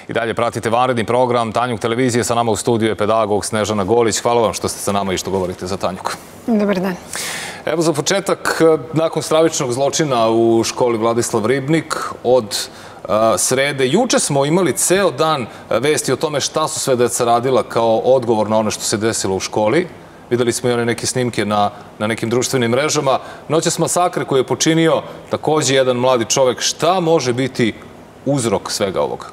I dalje pratite vanredni program Tanjuk televizije. Sa nama u studiju je pedagog Snežana Golić. Hvala vam što ste sa nama i što govorite za Tanjuk. Dobar dan. Evo za početak, nakon stravičnog zločina u školi Vladislav Ribnik od srede. Juče smo imali ceo dan vesti o tome šta su sve deca radila kao odgovor na ono što se desilo u školi. Videli smo i one neke snimke na nekim društvenim mrežama. Noćas masakre koji je počinio takođe jedan mladi čovek. Šta može biti uzrok svega ovoga?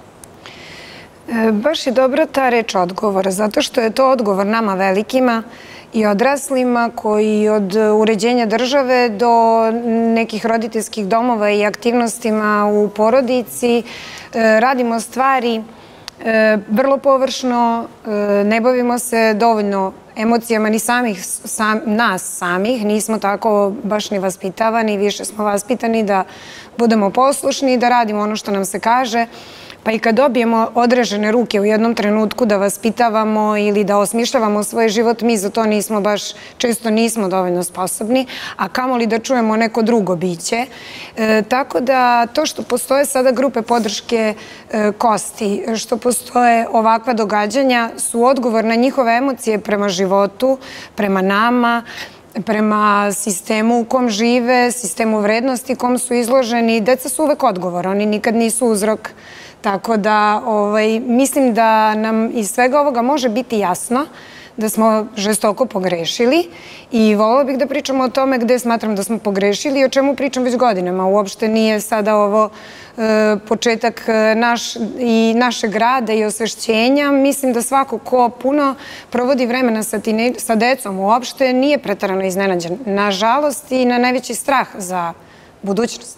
Baš je dobra ta reč odgovor, zato što je to odgovor nama velikima i odraslima koji od uređenja države do nekih roditeljskih domova i aktivnostima u porodici radimo stvari vrlo površno, ne bavimo se dovoljno emocijama ni nas samih, nismo tako baš ni vaspitavani, više smo vaspitani da budemo poslušni i da radimo ono što nam se kaže. Pa i kad dobijemo odrežene ruke u jednom trenutku da vaspitavamo ili da osmišljavamo svoj život, mi za to nismo baš, često nismo dovoljno sposobni, a kamoli da čujemo neko drugo biće. Tako da to što postoje sada grupe podrške Kosti, što postoje ovakva događanja, su odgovor na njihove emocije prema životu, prema nama, prema sistemu u kom žive, sistemu vrednosti kom su izloženi. Deca su uvek odgovor, oni nikad nisu uzrok. Tako da mislim da nam iz svega ovoga može biti jasno da smo žestoko pogrešili i voljela bih da pričamo o tome gde smatram da smo pogrešili i o čemu pričam već godinama. Uopšte nije sada ovo početak našeg rada i osvešćenja. Mislim da svako ko puno provodi vremena sa decom uopšte nije preterano iznenađen. Nažalost i na najveći strah za budućnost.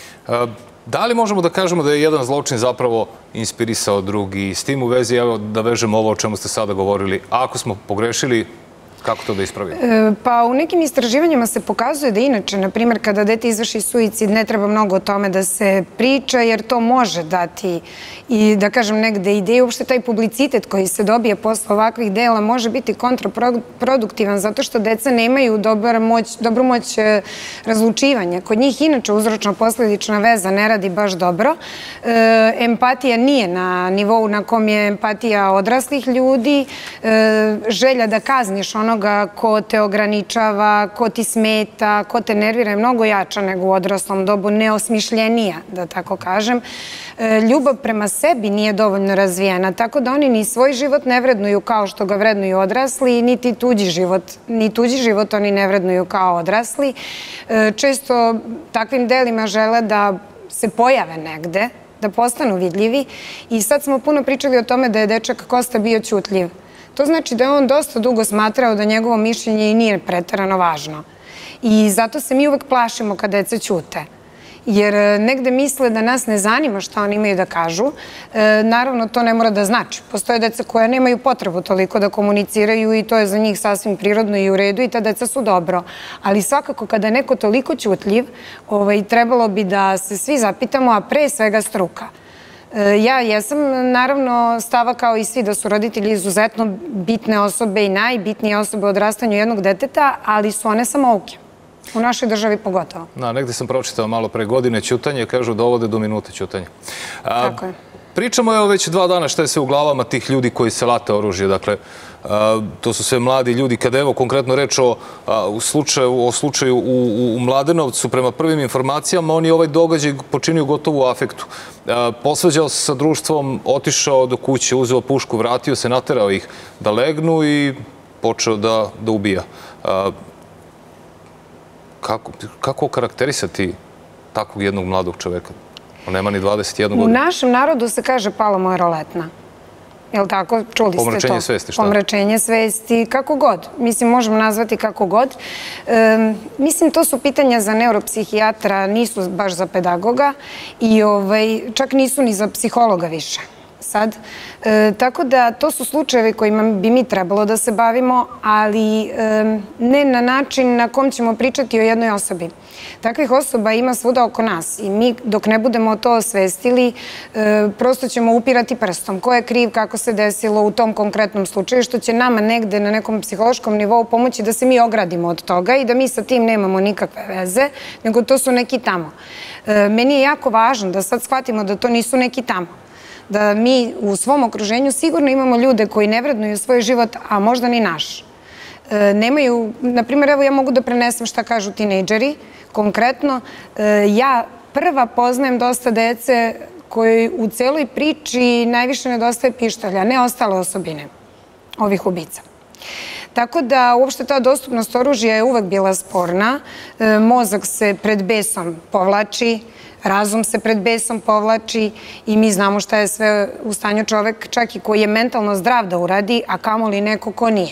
Da li možemo da kažemo da je jedan zločin zapravo inspirisao drugi? S tim u vezi, evo da vežemo ovo o čemu ste sada govorili. Ako smo pogrešili, kako to da ispravimo? Pa u nekim istraživanjima se pokazuje da inače, na primjer, kada dete izvrši suicid, ne treba mnogo o tome da se priča, jer to može dati i, da kažem, negde ideju. Uopšte taj publicitet koji se dobije posle ovakvih dela može biti kontraproduktivan, zato što deca nemaju dobru moć razlučivanja. Kod njih inače uzročno-posledična veza ne radi baš dobro. Empatija nije na nivou na kom je empatija odraslih ljudi. Želja da kazniš onoga ko te ograničava, ko ti smeta, ko te nervira je mnogo jača nego u odraslom dobu, neosmišljenija, da tako kažem. Ljubav prema sebi nije dovoljno razvijena, tako da oni ni svoj život ne vrednuju kao što ga vrednuju odrasli, niti tuđi život oni ne vrednuju kao odrasli. Često takvim delima žele da se pojave negde, da postanu vidljivi i sad smo puno pričali o tome da je dečak Kosta bio ćutljiv. To znači da je on dosta dugo smatrao da njegovo mišljenje i nije preterano važno. I zato se mi uvek plašimo kad deca ćute. Jer negde misle da nas ne zanima šta oni imaju da kažu. Naravno, to ne mora da znači. Postoje deca koja nemaju potrebu toliko da komuniciraju i to je za njih sasvim prirodno i u redu i ta deca su dobro. Ali svakako kada je neko toliko ćutljiv, trebalo bi da se svi zapitamo, a pre svega struka. Ja jesam naravno stava kao i svi da su roditelji izuzetno bitne osobe i najbitnije osobe u odrastanju jednog deteta, ali su one samouke. U našoj državi pogotovo. Negde sam pročitao malo pre godine ćutanje, kažu dovode do minute ćutanja. Tako je. Pričamo evo već 2 dana šta je sve u glavama tih ljudi koji se late oružje. Dakle, to su sve mladi ljudi. Kada evo konkretno reč o slučaju u Mladenovcu, prema prvim informacijama, on je ovaj događaj počinio gotovo u afektu. Posvađao se sa društvom, otišao do kuće, uzeo pušku, vratio se, naterao ih da legnu i počeo da ubija. Kako karakterisati takvog jednog mladog čoveka? On nema ni 21 godinu. U našem narodu se kaže palo moje roletna. Je li tako? Čuli ste to? Pomračenje svesti, šta? Pomračenje svesti, kako god. Mislim, možemo nazvati kako god. Mislim, to su pitanja za neuropsihijatra, nisu baš za pedagoga i čak nisu ni za psihologa više. Sad. Tako da to su slučajevi kojima bi mi trebalo da se bavimo, ali ne na način na kom ćemo pričati o jednoj osobi. Takvih osoba ima svuda oko nas i mi dok ne budemo to osvestili, prosto ćemo upirati prstom. Ko je kriv, kako se desilo u tom konkretnom slučaju, što će nama negde na nekom psihološkom nivou pomoći da se mi ogradimo od toga i da mi sa tim nemamo nikakve veze, nego to su neki tamo. Meni je jako važno da sad shvatimo da to nisu neki tamo. da mi u svom okruženju sigurno imamo ljude koji ne vrednuju svoj život, a možda ni naš. Nemaju, na primjer, evo ja mogu da prenesem šta kažu tinejdžeri, konkretno, ja prva poznajem dosta dece koji u celoj priči najviše nedostaje pištolja, ne ostale osobine ovih ubica. Tako da uopšte ta dostupnost oružja je uvek bila sporna, mozak se pred besom povlači, razum se pred besom povlači i mi znamo šta je sve u stanju čovek, čak i koji je mentalno zdrav da uradi, a kamoli neko ko nije.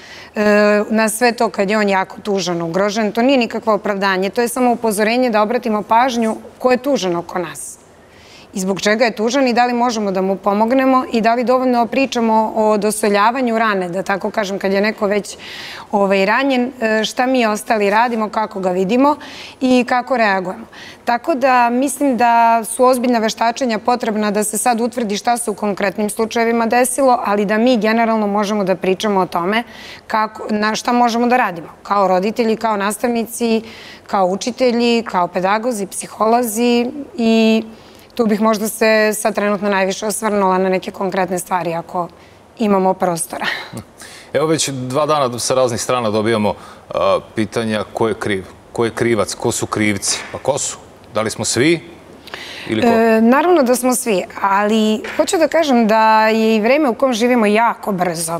Na sve to kad je on jako tužan, ugrožen, to nije nikakvo opravdanje, to je samo upozorenje da obratimo pažnju ko je tužan oko nas. I zbog čega je tužan i da li možemo da mu pomognemo i da li dovoljno pričamo o dosoljavanju rane, da tako kažem, kad je neko već ranjen, šta mi ostali radimo, kako ga vidimo i kako reagujemo. Tako da mislim da su ozbiljna veštačenja potrebna da se sad utvrdi šta se u konkretnim slučajevima desilo, ali da mi generalno možemo da pričamo o tome šta možemo da radimo, kao roditelji, kao nastavnici, kao učitelji, kao pedagozi, psiholozi i tu bih možda se sad trenutno najviše osvrnula na neke konkretne stvari ako imamo prostora. Evo već 2 dana sa raznih strana dobijamo pitanja ko je kriv, ko je krivac, ko su krivci. Pa ko su? Da li smo svi ili ko? Naravno da smo svi, ali hoću da kažem da je i vreme u kom živimo jako brzo.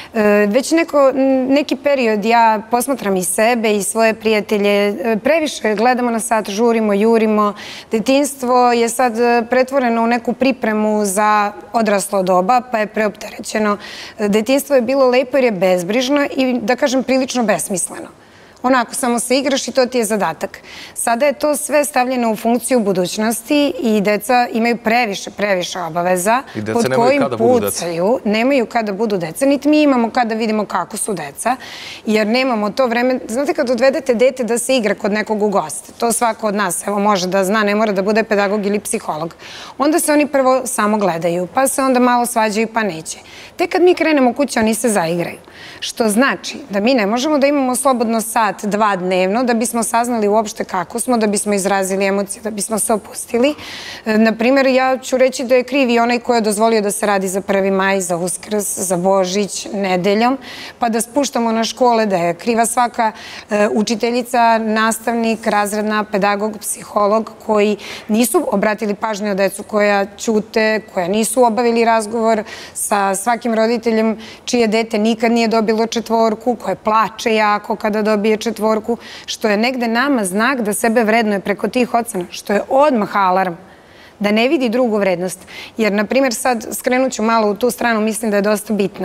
Već neki period ja posmatram i sebe i svoje prijatelje, previše gledamo na sat, žurimo, jurimo. Detinjstvo je sad pretvoreno u neku pripremu za odraslo doba, pa je preopterećeno. Detinjstvo je bilo lepo jer je bezbrižno i, da kažem, prilično besmisleno. Onako, samo se igraš i to ti je zadatak. Sada je to sve stavljeno u funkciju budućnosti i deca imaju previše obaveza pod kojim pucaju. Nemaju kada budu deca, niti mi imamo kada vidimo kako su deca, jer nemamo to vreme. Znate, kad odvedete dete da se igra kod nekog u goste, to svako od nas može da zna, ne mora da bude pedagog ili psiholog, onda se oni prvo samo gledaju, pa se onda malo svađaju pa neće. Tek kad mi krenemo kući, oni se zaigraju. Što znači da mi ne možemo da imamo slobodno sat, 2 dnevno, da bismo saznali uopšte kako smo, da bismo izrazili emocije, da bismo se opustili. Naprimjer, ja ću reći da je kriv i onaj ko je dozvolio da se radi za 1. maj, za Uskrs, za Božić, nedeljom, pa da spuštamo na škole, da je kriva svaka učiteljica, nastavnik, razredna, pedagog, psiholog, koji nisu obratili pažnju na decu, koja ćute, koja nisu obavili razgovor sa svakim roditeljem čije dete nikad nije dobilo 4, koje plače jako kada dobije 4, što je negde nama znak da sebe vrednuje preko tih ocena, što je odmah alarm, da ne vidi drugu vrednost. Jer, na primjer, sad skrenut ću malo u tu stranu, mislim da je dosta bitna.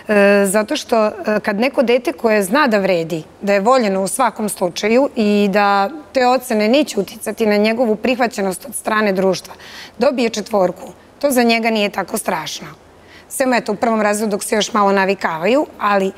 Zato što kad neko dete koje zna da vredi, da je voljeno u svakom slučaju i da te ocene neće uticati na njegovu prihvaćenost od strane društva, dobije 4, to za njega nije tako strašno. Sve eto u 1. razredu dok se još malo navikavaju, ali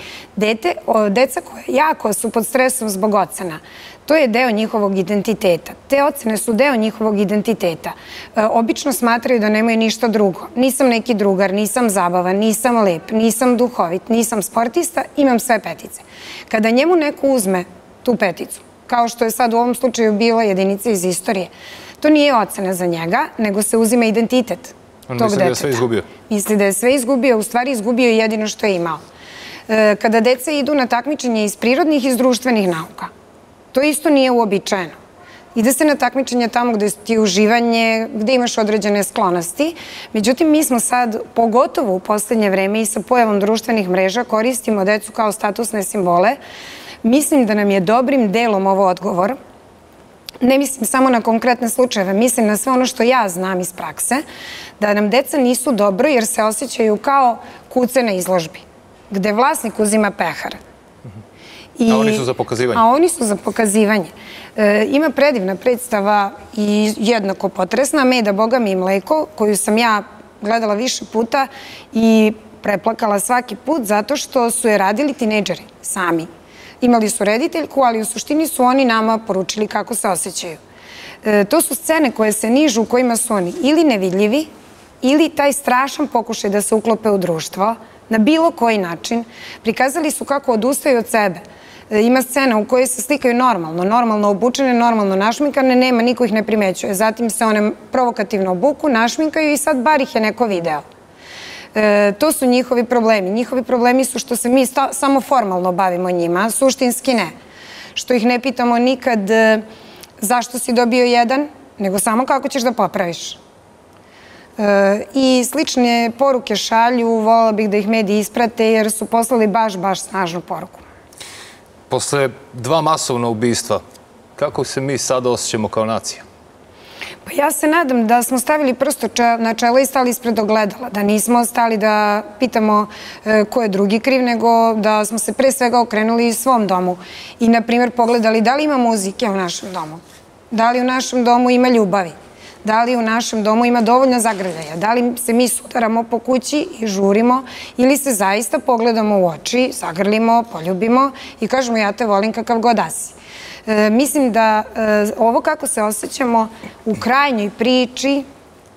deca koje jako su pod stresom zbog ocena, to je deo njihovog identiteta. Te ocene su deo njihovog identiteta. Obično smatraju da nemaju ništa drugo. Nisam neki drugar, nisam zabavan, nisam lep, nisam duhovit, nisam sportista, imam sve 5. Kada njemu neko uzme tu 5, kao što je sad u ovom slučaju bila jedinica iz istorije, to nije ocena za njega, nego se uzima identitet. On misli da je sve izgubio? Misli da je sve izgubio, u stvari izgubio je jedino što je imao. Kada deca idu na takmičenje iz prirodnih i iz društvenih nauka, to isto nije uobičajeno. Ide se na takmičenje tamo gde ti je uživanje, gde imaš određene sklonosti. Međutim, mi smo sad, pogotovo u poslednje vreme i sa pojavom društvenih mreža, koristimo decu kao statusne simbole. Mislim da nam je dobrim delom ovo odgovor. Ne mislim samo na konkretne slučajeve, mislim na sve ono što ja znam iz prakse, da nam deca nisu dobro jer se osjećaju kao kuce na izložbi, gde vlasnik uzima pehar. A oni su za pokazivanje? A oni su za pokazivanje. Ima predivna predstava i jednako potresna, Meda, Boga mi i mleko, koju sam ja gledala više puta i preplakala svaki put zato što su je radili tinejdžeri sami. Imali su rediteljku, ali u suštini su oni nama poručili kako se osjećaju. To su scene koje se nižu u kojima su oni ili nevidljivi, ili taj strašan pokušaj da se uklope u društvo, na bilo koji način. Prikazali su kako odustaju od sebe. Ima scena u kojoj se slikaju normalno obučene, normalno našminkane, nema, niko ih ne primećuje. Zatim se one provokativno obuku, našminkaju i sad bar ih je neko video. To su njihovi problemi. Njihovi problemi su što se mi samo formalno bavimo njima, suštinski ne. Što ih ne pitamo nikad zašto si dobio 1, nego samo kako ćeš da popraviš. I slične poruke šalju, voljela bih da ih mediji isprate jer su poslali baš snažnu poruku. Posle 2 masovna ubistva, kako se mi sada osjećamo kao nacija? Pa ja se nadam da smo stavili prsto na čelo i stali ispred ogledala, da nismo stali da pitamo ko je drugi kriv, nego da smo se pre svega okrenuli svom domu i, na primjer, pogledali da li ima muzike u našem domu, da li u našem domu ima ljubavi, da li u našem domu ima dovoljno zagrljaja, da li se mi sudaramo po kući i žurimo ili se zaista pogledamo u oči, zagrlimo, poljubimo i kažemo ja te volim kakav god da si. Mislim da ovo kako se osjećamo u krajnjoj priči,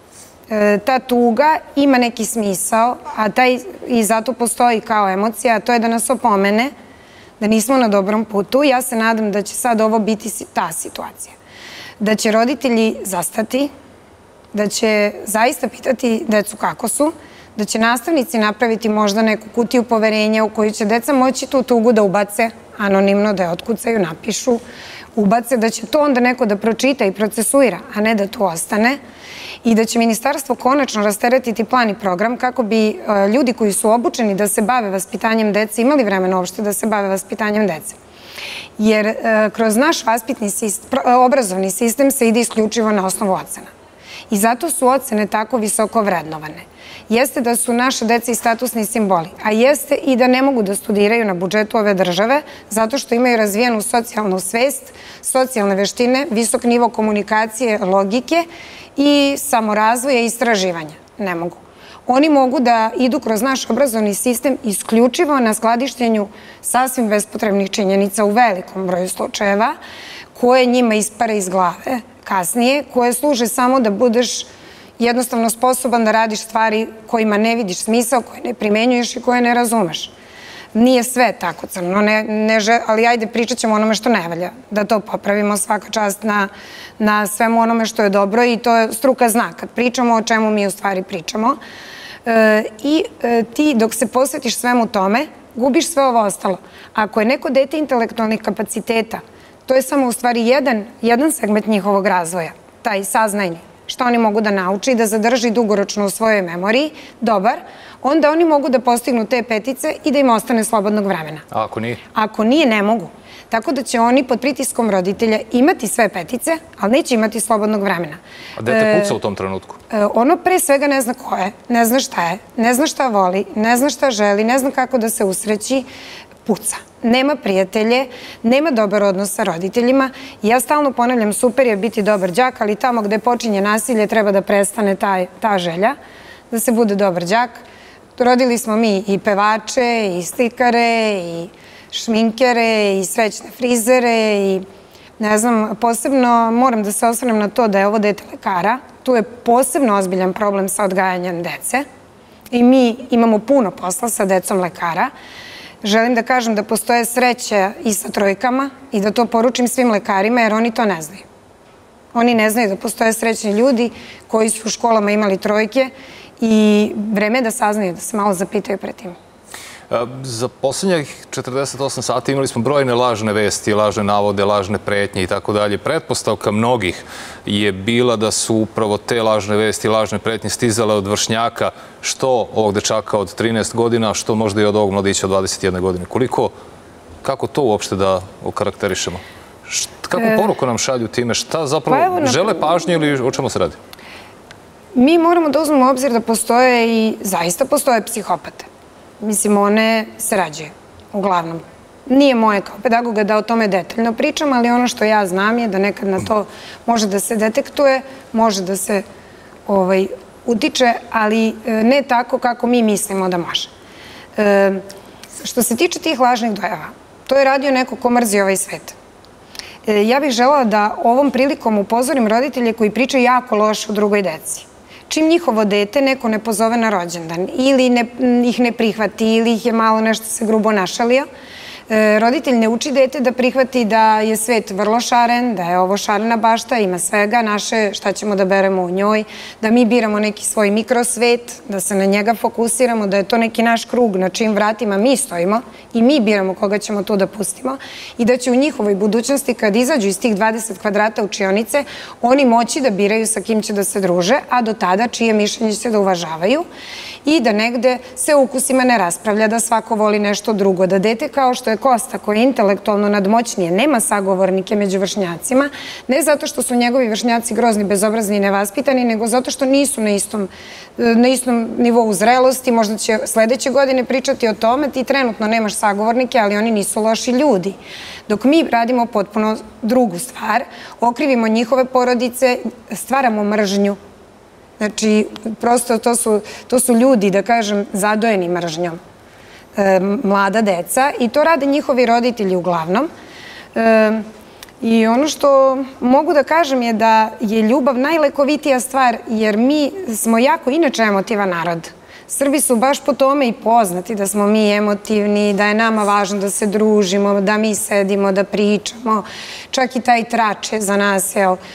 ta tuga ima neki smisao, i zato postoji kao emocija, a to je da nas opomene, da nismo na dobrom putu. Ja se nadam da će sad ovo biti ta situacija. Da će roditelji zastati, da će zaista pitati decu kako su, da će nastavnici napraviti možda neku kutiju poverenja u koju će deca moći tu tugu da ubace, anonimno da je otkucaju, napišu, ubace, da će to onda neko da pročita i procesuira, a ne da tu ostane, i da će ministarstvo konačno rasteretiti plan i program kako bi ljudi koji su obučeni da se bave vaspitanjem dece imali vremena uopšte da se bave vaspitanjem dece. Jer kroz naš obrazovni sistem se ide isključivo na osnovu ocena. I zato su ocene tako visoko vrednovane. Jeste da su naše deca i statusni simboli, a jeste i da ne mogu da studiraju na budžetu ove države zato što imaju razvijenu socijalnu svest, socijalne veštine, visok nivo komunikacije, logike i samorazvoja i istraživanja. Ne mogu. Oni mogu da idu kroz naš obrazovni sistem isključivo na skladištenju sasvim bespotrebnih činjenica u velikom broju slučajeva, koje njima ispare iz glave kasnije, koje služe samo da budeš jednostavno sposoban da radiš stvari kojima ne vidiš smisao, koje ne primenjuješ i koje ne razumeš. Nije sve tako crno, ali ajde pričat ćemo onome što ne valja, da to popravimo, svaka čast na svemu onome što je dobro i to je struka zna kad pričamo o čemu mi u stvari pričamo. I ti dok se posvetiš svemu tome, gubiš sve ovo ostalo. Ako je neko dete intelektualnih kapaciteta, to je samo u stvari jedan segment njihovog razvoja, taj saznajni, što oni mogu da nauči i da zadrži dugoročno u svojoj memoriji, dobar, onda oni mogu da postignu te petice i da im ostane slobodnog vremena. A ako nije? Ako nije, ne mogu. Tako da će oni pod pritiskom roditelja imati sve petice, ali neće imati slobodnog vremena. A dete puca u tom trenutku? Ono pre svega ne zna ko je, ne zna šta je, ne zna šta voli, ne zna šta želi, ne zna kako da se usreći, puca. Nema prijatelje, nema dobar odnos sa roditeljima. Ja stalno ponavljam, super je biti dobar đak, ali tamo gde počinje nasilje treba da prestane ta želja, da se bude dobar đak. Rodili smo mi i pevače, i slikare, i šminkere, i srećne frizere, i ne znam, posebno moram da se osvrnem na to da je ovo dete lekara. Tu je posebno ozbiljan problem sa odgajanjem dece i mi imamo puno posla sa decom lekara. Želim da kažem da postoje sreće i sa trojkama i da to poručim svim lekarima jer oni to ne znaju. Oni ne znaju da postoje srećni ljudi koji su u školama imali trojke i vreme je da saznaju, da se malo zapitaju pred tim. Za poslednjih 48 sati imali smo brojne lažne vesti, lažne navode, lažne pretnje i tako dalje. Pretpostavka mnogih je bila da su upravo te lažne vesti, lažne pretnje stizale od vršnjaka, što ovog dečaka od 13 godina, što možda i od ovog mladića od 21 godine. Kako to uopšte da okarakterišemo? Kako poruku nam šalju time? Šta zapravo žele pažnje ili o čemu se radi? Mi moramo da uzmemo u obzir da postoje i zaista postoje psihopate. Mislim, one se rađaju, uglavnom. Nije moje kao pedagoga da o tome detaljno pričam, ali ono što ja znam je da nekad na to može da se detektuje, može da se utiče, ali ne tako kako mi mislimo da može. Što se tiče tih lažnih dojava, to je radio neko ko mrzi ovaj svet. Ja bih želela da ovom prilikom upozorim roditelje koji pričaju jako loše o drugoj deci. Čim njihovo dete neko ne pozove na rođendan ili ih ne prihvati ili ih je malo nešto se grubo našalio, Roditelj ne uči dete da prihvati da je svet vrlo šaren, da je ovo šarena bašta, ima svega naše, šta ćemo da beremo u njoj, da mi biramo neki svoj mikrosvet, da se na njega fokusiramo, da je to neki naš krug na čijim vratima mi stojimo i mi biramo koga ćemo tu da pustimo i da će u njihovoj budućnosti kad izađu iz tih 20 kvadrata učionice oni moći da biraju sa kim će da se druže, a do tada čije mišljenje će da uvažavaju i da negde se ukusima ne raspravlja, da svako voli nešto drugo, da dete kao što je Kosta, koji je intelektualno nadmoćnije, nema sagovornike među vršnjacima, ne zato što su njegovi vršnjaci grozni, bezobrazni i nevaspitani, nego zato što nisu na istom nivou zrelosti, možda će sledeće godine pričati o tome, ti trenutno nemaš sagovornike, ali oni nisu loši ljudi. Dok mi radimo potpuno drugu stvar, okrivimo njihove porodice, stvaramo mržnju. Znači, prosto to su ljudi, da kažem, zadojeni mržnjom. Mlada deca i to rade njihovi roditelji uglavnom. I ono što mogu da kažem je da je ljubav najlekovitija stvar jer mi smo jako inače emotivan narod. Srbi su baš po tome i poznati da smo mi emotivni, da je nama važno da se družimo, da mi sedimo, da pričamo. Čak i taj trač je za nas,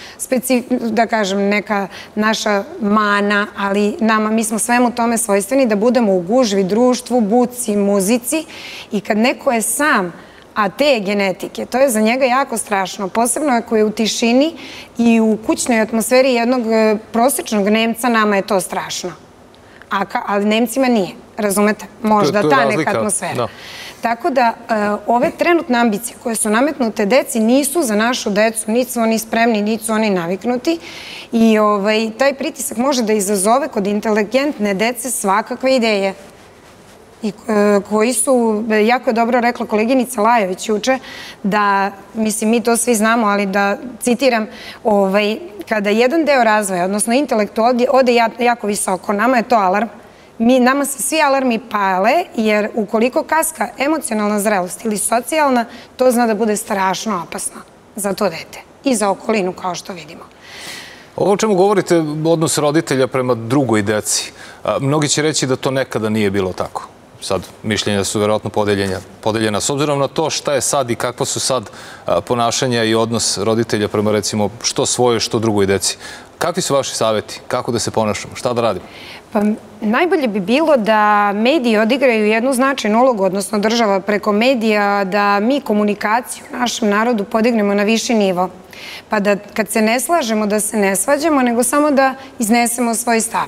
da kažem, neka naša mana, ali mi smo svemu tome svojstveni da budemo u gužvi, društvu, buci, muzici i kad neko je sam, a te genetike, to je za njega jako strašno, posebno ako je u tišini i u kućnoj atmosferi jednog prosječnog Nemca, nama je to strašno. Ali Nemcima nije, razumete? Možda ta neka atmosfera. Tako da ove trenutne ambicije koje su nametnute deci nisu za našu decu, niti su oni spremni, niti su oni naviknuti i taj pritisak može da izazove kod inteligentne dece svakakve ideje i koji su, jako je dobro rekla koleginica Lajović juče, da, mislim, mi to svi znamo, ali da citiram, kada jedan deo razvoja, odnosno intelektu, ode jako visoko, nama je to alarm, nama se svi alarmi pale, jer ukoliko kaska emocionalna zrelost ili socijalna, to zna da bude strašno opasno za to dete i za okolinu, kao što vidimo. Ovo o čemu govorite, odnos roditelja prema drugoj deci, mnogi će reći da to nekada nije bilo tako. Sad, mišljenja su verovatno podeljena. S obzirom na to šta je sad i kakva su sad ponašanja i odnos roditelja prema, recimo, što svojoj, što drugoj deci. Kakvi su vaši savjeti? Kako da se ponašamo? Šta da radimo? Pa najbolje bi bilo da mediji odigraju jednu značajnu ulogu, odnosno država preko medija, da mi komunikaciju našem narodu podignemo na viši nivo. Pa da kad se ne slažemo, da se ne svađamo, nego samo da iznesemo svoj stav.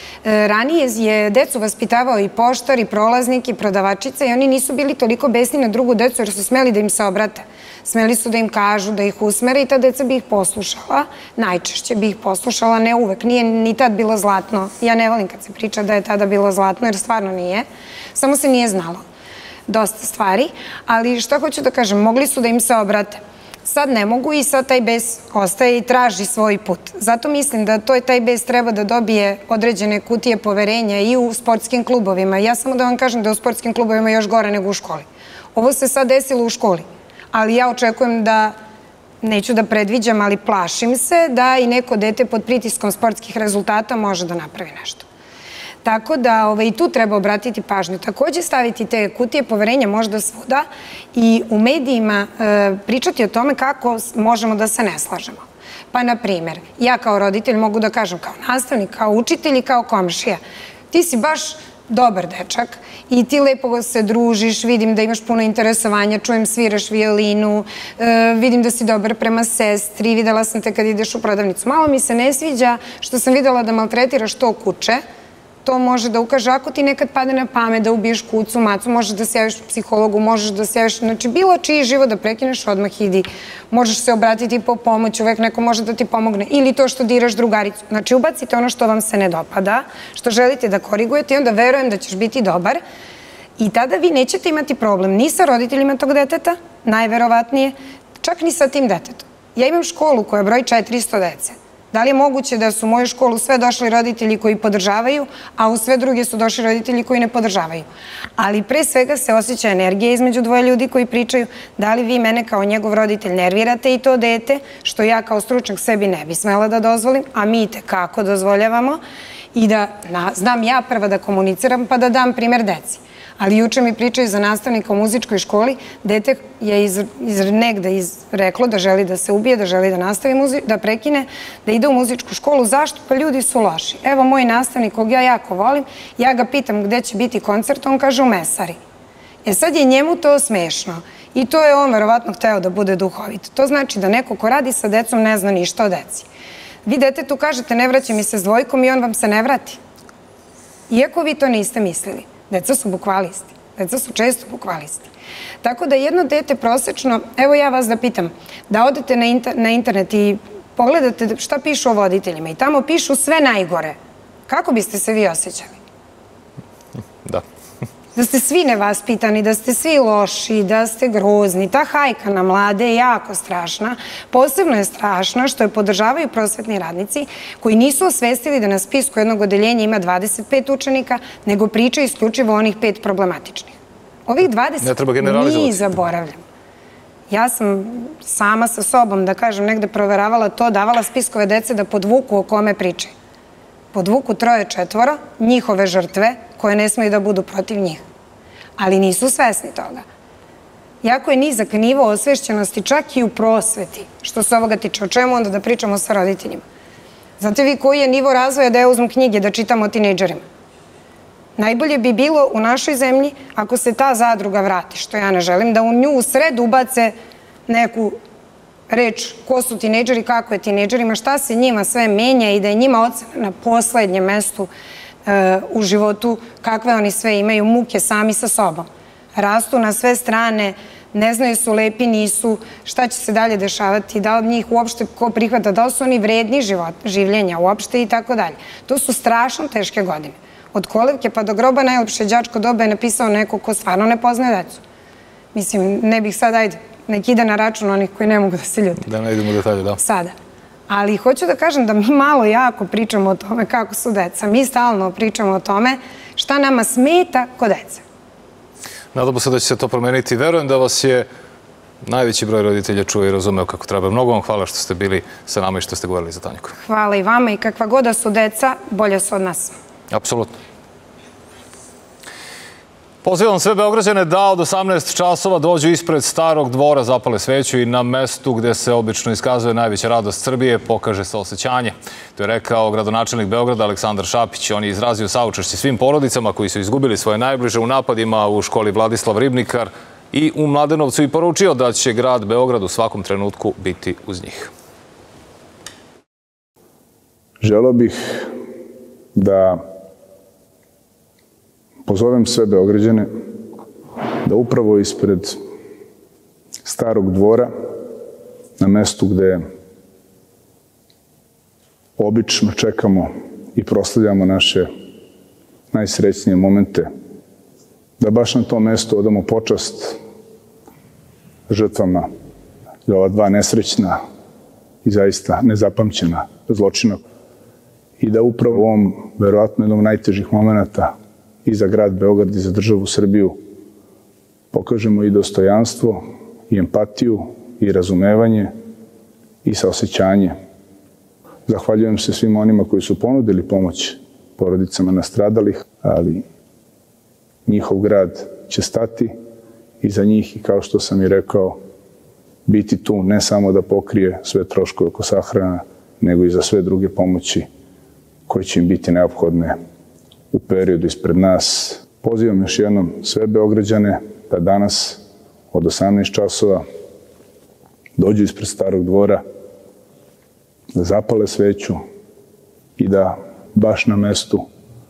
Ranije je decu vaspitavao i poštar, i prolaznik, i prodavačica i oni nisu bili toliko besni na drugu decu jer su smeli da im se obrate. Smeli su da im kažu, da ih usmere i ta deca bi ih poslušala. Najčešće bi ih poslušala, ne uvek. Nije ni tad bilo zlatno. Ja ne volim kad se priča da je tada bilo zlatno jer stvarno nije. Samo se nije znalo dosta stvari. Ali što hoću da kažem, mogli su da im se obrate. Sad ne mogu i sad taj bes ostaje i traži svoj put. Zato mislim da taj bes treba da dobije određene kutije poverenja i u sportskim klubovima. Ja samo da vam kažem da je u sportskim klubovima još gore nego u školi. Ovo se sad desilo u školi, ali ja očekujem da, neću da predviđam, ali plašim se da i neko dete pod pritiskom sportskih rezultata može da napravi nešto. Tako da i tu treba obratiti pažnju. Takođe staviti te kutije poverenja možda svuda i u medijima pričati o tome kako možemo da se ne slažemo. Pa, na primjer, ja kao roditelj mogu da kažem kao nastavnik, kao učitelj i kao komšija. Ti si baš dobar dečak i ti lepo se družiš, vidim da imaš puno interesovanja, čujem sviraš violinu, vidim da si dobar prema sestri, videla sam te kad ideš u prodavnicu. Malo mi se ne sviđa što sam videla da maltretiraš to kuće. To može da ukaže, ako ti nekad pade na pamet da ubiješ kucu, macu, možeš da se javiš psihologu, možeš da se javiš, znači bilo čiji život da prekineš, odmah idi. Možeš se obratiti po pomoć, uvek neko može da ti pomogne. Ili to što diraš drugaricu. Znači ubacite ono što vam se ne dopada, što želite da korigujete i onda verujem da ćeš biti dobar. I tada vi nećete imati problem ni sa roditeljima tog deteta, najverovatnije, čak ni sa tim detetom. Ja imam školu koja broji 400 dece. Da li je moguće da su u moju školu sve došli roditelji koji podržavaju, a u sve druge su došli roditelji koji ne podržavaju? Ali pre svega se osjeća energija između dvoje ljudi koji pričaju da li vi mene kao njegov roditelj nervirate i to dete, što ja kao stručnjak sebi ne bi smela da dozvolim, a mi itekako dozvoljavamo i da znam ja prva da komuniciram pa da dam primer deci. Ali juče mi pričaju za nastavnika u muzičkoj školi, dete je negde reklo da želi da se ubije, da želi da nastavi da prekine, da ide u muzičku školu. Zašto? Pa ljudi su loši. Evo moj nastavnik, kog ja jako volim, ja ga pitam gde će biti koncert, on kaže u Mesari. Sad je njemu to smešno i to je on verovatno hteo da bude duhovit. To znači da neko ko radi sa decom ne zna ništa o deci. Vi detetu kažete ne vraća mi se s dvojkom i on vam se ne vrati. Iako vi to niste mislili. Deca su bukvalisti. Deca su često bukvalisti. Tako da jedno dete prosečno, evo ja vas da pitam, da odete na internet i pogledate šta pišu o voditeljima i tamo pišu sve najgore. Kako biste se vi osjećali? Da. Da ste svi nevaspitani, da ste svi loši, da ste grozni. Ta hajka na mlade je jako strašna. Posebno je strašna što je podržavaju prosvetni radnici koji nisu osvestili da na spisku jednog odeljenja ima 25 učenika, nego pričaju isključivo onih 5 problematičnih. Ovih 20 mi zaboravljamo. Ja sam sama sa sobom, da kažem, negde proveravala to, davala spiskove dece da podvuku o kome pričaju. Podvuku 3-4, njihove žrtve, koje ne smiju da budu protiv njih. Ali nisu svesni toga. Jako je nizak nivo osvešćenosti čak i u prosveti, što se ovoga tiče. O čemu onda da pričamo sa roditeljima? Znate vi koji je nivo razvoja da ja uzmem knjige da čitam o tinejdžerima? Najbolje bi bilo u našoj zemlji, ako se ta zadruga vrati, što ja ne želim, da u nju u sred ubace neku reč ko su tinejdžeri, kako je tinejdžerima, šta se njima sve menja i da je njima ocena na poslednjem mestu u životu, kakve oni sve imaju muke sami sa sobom. Rastu na sve strane, ne znaju su lepi, nisu, šta će se dalje dešavati, da li njih uopšte ko prihvata, da li su oni vredni življenja uopšte i tako dalje. To su strašno teške godine. Od kolevke pa do groba najlepše đačko doba je napisao neko ko stvarno ne poznaje decu. Mislim, ne bih sad, ajde, nek ide na račun onih koji ne mogu da se ljute. Da ne idemo u detalje, da. Sada. Ali hoću da kažem da mi malo jako pričamo o tome kako su deca. Mi stalno pričamo o tome šta nama smeta kod deca. Nadamo se da će se to promeniti. Verujem da vas je najveći broj roditelja čuo i razumeo kako treba. Mnogo vam hvala što ste bili sa nama i što ste govorili za Tanjuku. Hvala i vama i kakva god da su deca, bolje su od nas. Apsolutno. Pozivam sve Beograđane da od 18 časova dođu ispred Starog dvora, zapale sveću i na mestu gde se obično iskazuje najveća radost Srbije pokaže saosećanje. To je rekao gradonačelnik Beograda Aleksandar Šapić. On je izrazio saučešće svim porodicama koji su izgubili svoje najbliže u napadima u školi Vladislav Ribnikar i u Mladenovcu i poručio da će grad Beograd u svakom trenutku biti uz njih. Želeo bih da pozovem sve Beograđane da upravo ispred Starog dvora, na mestu gde obično čekamo i proslavljamo naše najsrećnije momente, da baš na tom mestu odamo počast žrtvama za ova dva nesrećna i zaista nezapamćena zločina i da upravo u ovom, verovatno, jednom najtežih momenta i za grad Beograd i za državu Srbiju pokažemo i dostojanstvo, i empatiju, i razumevanje, i saosećanje. Zahvaljujem se svim onima koji su ponudili pomoć porodicama nastradalih, ali njihov grad će stati i za njih, i kao što sam i rekao, biti tu ne samo da pokrije sve troškove oko sahrana, nego i za sve druge pomoći koje će im biti neophodne u periodu ispred nas. Pozivam još jednom sve Beograđane da danas od 18 časova dođu ispred Starog dvora, da zapale sveću i da baš na mestu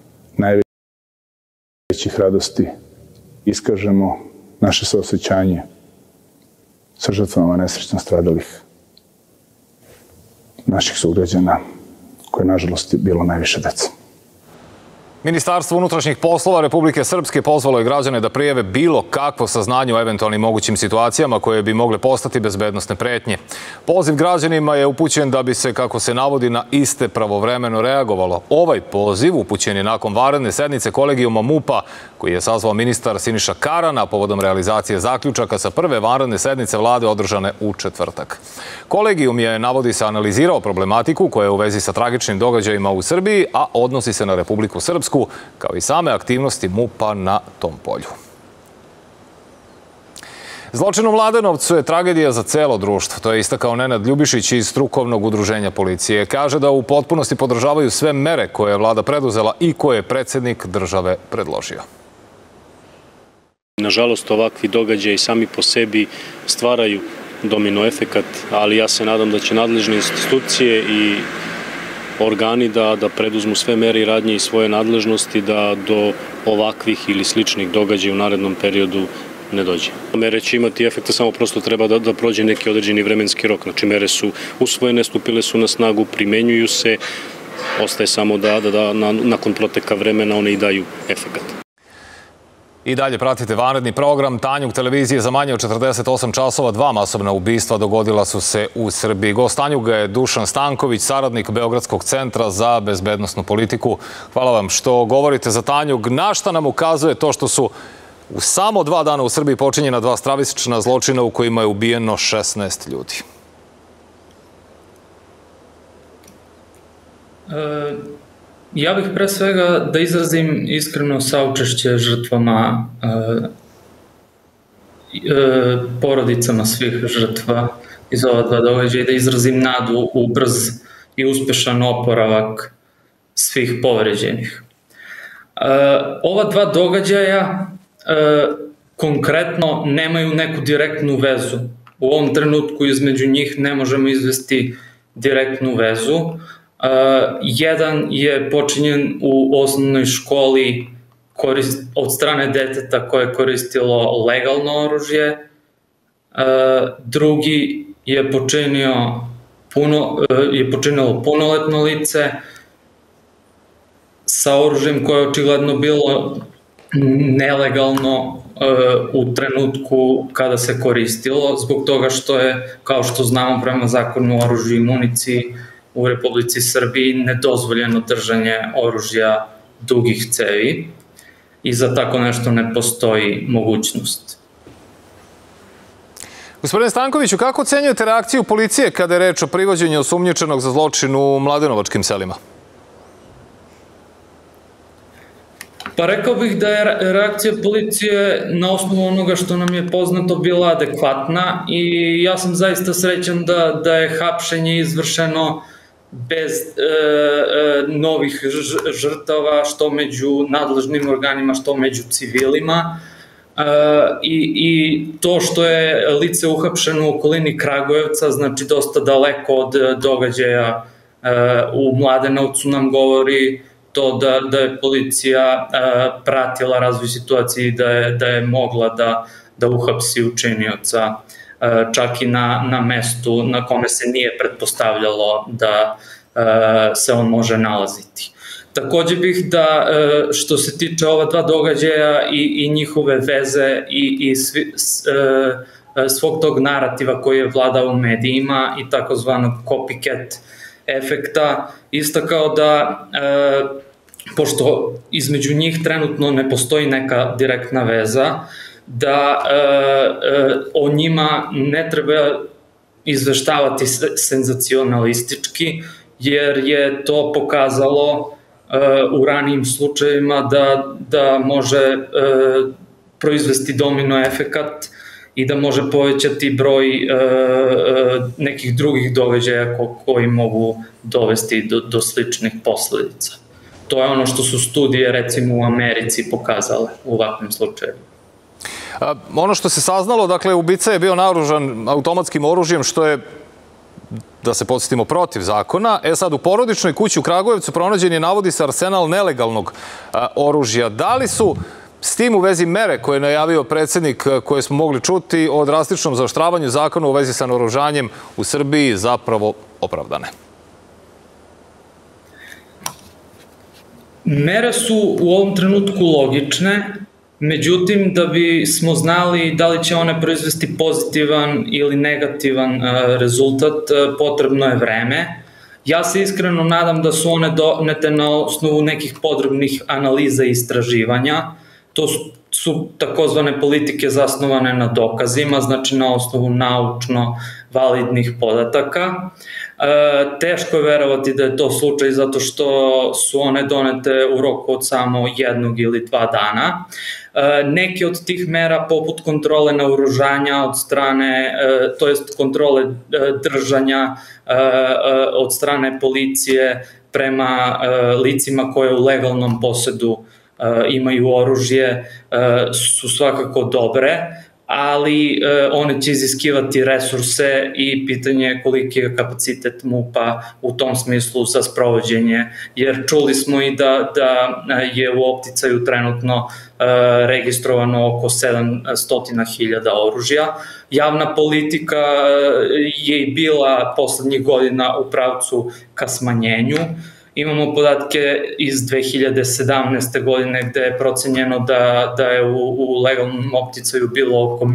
najvećih radosti iskažemo naše saosećanje sa žrtvama nesrećno stradalih naših sugrađana, koje nažalost je bilo najviše deca. Ministarstvo unutrašnjih poslova Republike Srpske pozvalo je građane da prijave bilo kakvo saznanje o eventualnim mogućim situacijama koje bi mogle postati bezbednosne pretnje. Poziv građanima je upućen da bi se, kako se navodi, na iste pravovremeno reagovalo. Ovaj poziv upućen je nakon vanredne sednice kolegijuma MUP-a koji je sazvao ministar Siniša Karana povodom realizacije zaključaka sa prve vanredne sednice vlade održane u četvrtak. Kolegijum je, navodi se, analizirao problematiku koja je u vezi sa tragičnim događajima u Srbiji, a odnosi se na Republiku Srpsku, kao i same aktivnosti MUP-a na tom polju. Zločin u Mladenovcu je tragedija za celo društvo. To je istakao Nenad Ljubišić iz strukovnog udruženja policije. Kaže da u potpunosti podržavaju sve mere koje je vlada preduzela i koje je predsjednik države predložio. Nažalost, ovakvi događaji sami po sebi stvaraju domino efekat, ali ja se nadam da će nadležne institucije i organi da preduzmu sve mere i radnje i svoje nadležnosti da do ovakvih ili sličnih događaja u narednom periodu ne dođe. Mere će imati efekta, samo prosto treba da prođe neki određeni vremenski rok. Znači, mere su usvojene, stupile su na snagu, primenjuju se, ostaje samo da nakon proteka vremena one i daju efekat. I dalje pratite vanredni program. Tanjug televizije za manje od 48 časova 2 masovna ubistva dogodila su se u Srbiji. Gost Tanjuga je Dušan Stanković, saradnik Beogradskog centra za bezbednosnu politiku. Hvala vam što govorite za Tanjug. Na šta nam ukazuje to što su u samo 2 dana u Srbiji počinjena 2 stravična zločina u kojima je ubijeno 16 ljudi? Ja bih pre svega da izrazim iskreno saučešće žrtvama, porodicama svih žrtva iz ova 2 događaja i da izrazim nadu u brz i uspešan oporavak svih povređenih. Ova 2 događaja konkretno nemaju neku direktnu vezu. U ovom trenutku između njih ne možemo izvesti direktnu vezu. Jedan je počinjen u osnovnoj školi od strane deteta koje je koristilo legalno oružje. Drugi je počinilo punoletno lice sa oružjem koje je očigledno bilo nelegalno u trenutku kada se koristilo, zbog toga što je, kao što znamo prema zakonu o oružju i municiji u Republici Srbiji, nedozvoljeno držanje oružja dugih cevi i za tako nešto ne postoji mogućnost. Gospodine Stankoviću, kako ocenjujete reakciju policije kada je reč o privođenju osumnjičenog za zločin u mladenovačkim selima? Pa rekao bih da je reakcija policije na osnovu onoga što nam je poznato bila adekvatna i ja sam zaista srećan da je hapšenje izvršeno bez novih žrtava, što među nadležnim organima, što među civilima. I to što je lice uhapšeno u okolini Kragujevca, znači dosta daleko od događaja u Mladenovcu, nam govori to da je policija pratila razvoj situacije i da je mogla da uhapsi učinioca čak i na mestu na kome se nije pretpostavljalo da se on može nalaziti. Takođe bih da, što se tiče ova 2 događaja i njihove veze i svog tog narativa koji je vladao u medijima i takozvanog copycat efekta, istakao da pošto između njih trenutno ne postoji neka direktna veza, da o njima ne treba izveštavati senzacionalistički, jer je to pokazalo u ranijim slučajevima da može proizvesti domino efekat i da može povećati broj nekih drugih događaja koji mogu dovesti do sličnih posledica. To je ono što su studije recimo u Americi pokazale u ovakvim slučajevima. Ono što se saznalo, dakle, ubica je bio naoružan automatskim oružjem, što je, da se podsjetimo, protiv zakona. Sad, u porodičnoj kući u Kragujevcu pronađen je, navodi se, arsenal nelegalnog oružja. Da li su s tim u vezi mere koje je najavio predsjednik, koje smo mogli čuti o drastičnom zaoštravanju zakona u vezi sa naoružanjem u Srbiji, zapravo opravdane? Mere su u ovom trenutku logične Međutim, da bi smo znali da li će one proizvesti pozitivan ili negativan rezultat, potrebno je vreme. Ja se iskreno nadam da su one donete na osnovu nekih podrobnih analiza i istraživanja. To su takozvane politike zasnovane na dokazima, znači na osnovu naučno validnih podataka. Teško je verovati da je to slučaj zato što su one donete u roku od samo 1 ili 2 dana. Neke od tih mera, poput kontrole naoružanja od strane, to jest kontrole držanja od strane policije prema licima koje u legalnom posedu imaju oružje, su svakako dobre, ali one će iziskivati resurse i pitanje je koliki je kapacitet MUP-a u tom smislu za sprovođenje, jer čuli smo i da je u opticaju trenutno registrovano oko 700.000 oružja. Javna politika je i bila poslednjih godina u pravcu ka smanjenju. Imamo podatke iz 2017. godine gde je procenjeno da je u legalnom opticaju bilo oko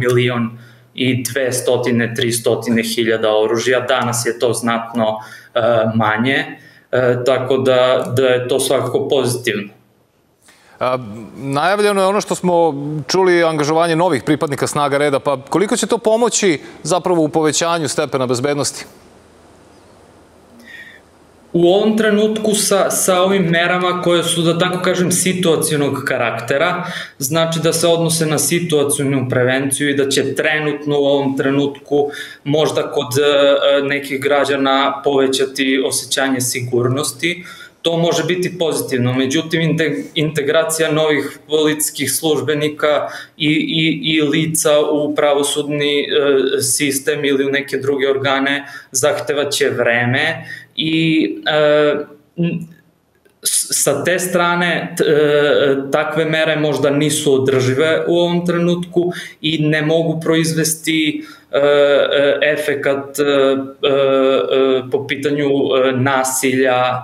1.200.000-300.000 oružja. Danas je to znatno manje, tako da je to svakako pozitivno. Najavljeno je ono što smo čuli, angažovanje novih pripadnika snaga reda, pa koliko će to pomoći zapravo u povećanju stepena bezbednosti? U ovom trenutku sa ovim merama koje su, da tako kažem, situacionog karaktera, znači da se odnose na situacionu prevenciju i da će trenutno u ovom trenutku možda kod nekih građana povećati osjećanje sigurnosti. To može biti pozitivno, međutim integracija novih policijskih službenika i lica u pravosudni sistem ili u neke druge organe zahtevaće vreme i sa te strane takve mere možda nisu održive u ovom trenutku i ne mogu proizvesti efekat po pitanju nasilja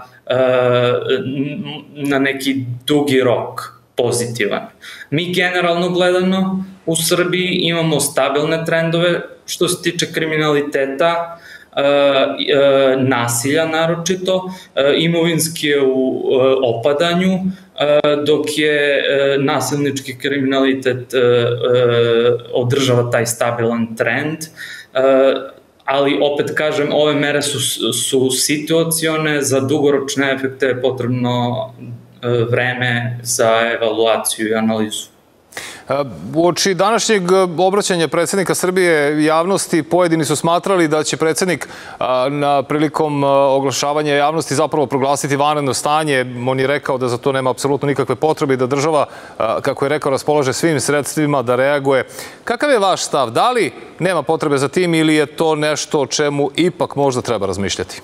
na neki dugi rok pozitivan. Mi generalno gledano u Srbiji imamo stabilne trendove što se tiče kriminaliteta, nasilja naročito, imovinski je u opadanju, dok je nasilnički kriminalitet održava taj stabilan trend, ali opet kažem, ove mere su situacione, za dugoročne efekte je potrebno vreme za evaluaciju i analizu. Uoči današnjeg obraćanja predsjednika Srbije javnosti, pojedini su smatrali da će predsjednik prilikom oglašavanja javnosti zapravo proglasiti vanredno stanje. On je rekao da za to nema apsolutno nikakve potrebe i da država, kako je rekao, raspolaže svim sredstvima da reaguje. Kakav je vaš stav? Da li nema potrebe za tim ili je to nešto o čemu ipak možda treba razmišljati?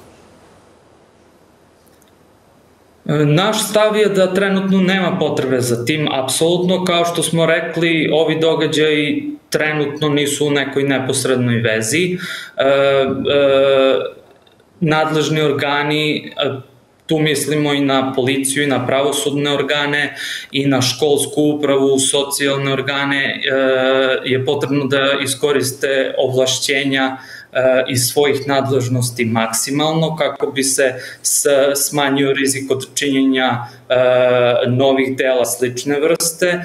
Naš stav je da trenutno nema potrebe za tim, apsolutno, kao što smo rekli, ovi događaji trenutno nisu u nekoj neposrednoj vezi. Nadležni organi, tu mislimo i na policiju i na pravosudne organe i na školsku upravu, socijalne organe, je potrebno da iskoriste ovlašćenja iz svojih nadležnosti maksimalno kako bi se smanjio rizik od činjenja novih dela slične vrste.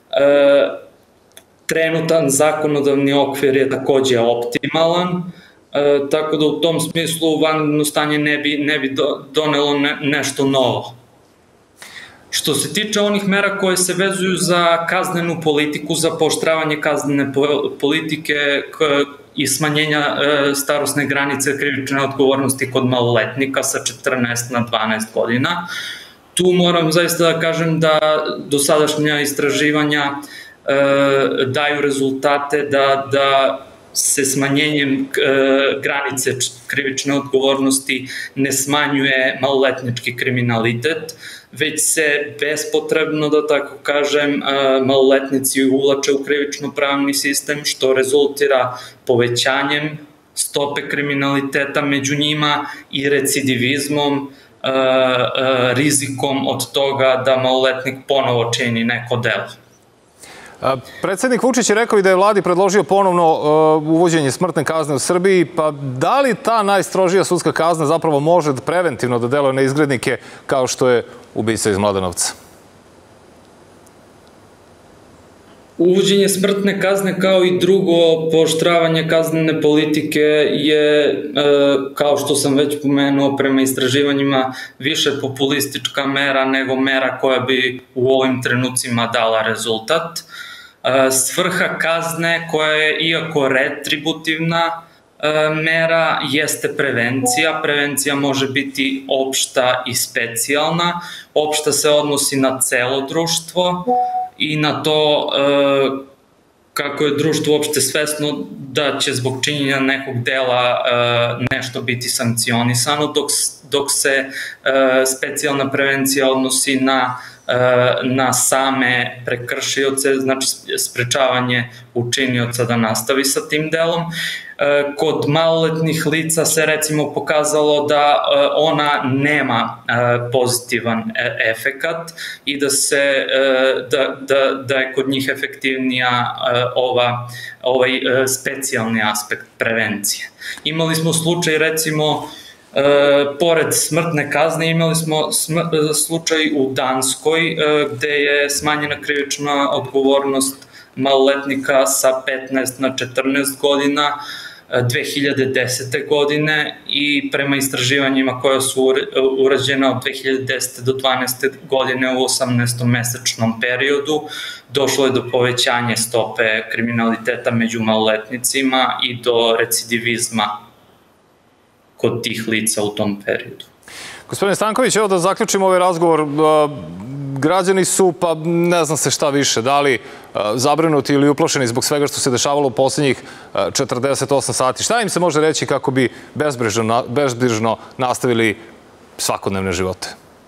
Trenutan zakonodavni okvir je takođe optimalan, tako da u tom smislu vanredno stanje ne bi donelo nešto novo. Što se tiče onih mera koje se vezuju za kaznenu politiku, za pooštravanje kaznene politike i smanjenja starosne granice krivične odgovornosti kod maloletnika sa 14 na 12 godina, tu moram zaista da kažem da dosadašnja istraživanja daju rezultate da se smanjenjem granice krivične odgovornosti ne smanjuje maloletnički kriminalitet, već se bespotrebno, da tako kažem, maloletnici uvlače u krivično-pravni sistem, što rezultira povećanjem stope kriminaliteta među njima i recidivizmom, rizikom od toga da maloletnik ponovo čini neko delo. Predsjednik Vučić je rekao i da je vladi predložio ponovno uvođenje smrtne kazne u Srbiji, pa da li ta najstrožija sudska kazna zapravo može preventivno da deluje na izgrednike kao što je ubica iz Mladenovca? Uvođenje smrtne kazne kao i drugo pooštravanje kaznene politike je, kao što sam već pomenuo, prema istraživanjima više populistička mera nego mera koja bi u ovim trenucima dala rezultat. Svrha kazne, koja je iako retributivna mera, jeste prevencija. Prevencija može biti opšta i specijalna. Opšta se odnosi na celo društvo i na to kako je društvo uopšte svesno da će zbog činjenja nekog dela nešto biti sankcionisano, dok se specijalna prevencija odnosi na same prekršioce, znači sprečavanje učinioca da nastavi sa tim delom. Kod maloletnih lica se recimo pokazalo da ona nema pozitivan efekat i da je kod njih efektivnija ovaj specijalni aspekt prevencije. Imali smo slučaj recimo pored smrtne kazne, imali smo slučaj u Danskoj gde je smanjena krivična odgovornost maloletnika sa 15 na 14 godina 2010. godine i prema istraživanjima koja su urađena od 2010. do 2012. godine u 18-mesečnom periodu došlo je do povećanja stope kriminaliteta među maloletnicima i do recidivizma kod tih lica u tom periodu. Gospodine Stanković, evo da zaključimo ovaj razgovor. Građani su, pa ne znam se šta više, da li zabrinuti ili uplašeni zbog svega što se dešavalo u poslednjih 48 sati. Šta im se može reći kako bi bezbrižno nastavili svakodnevne živote?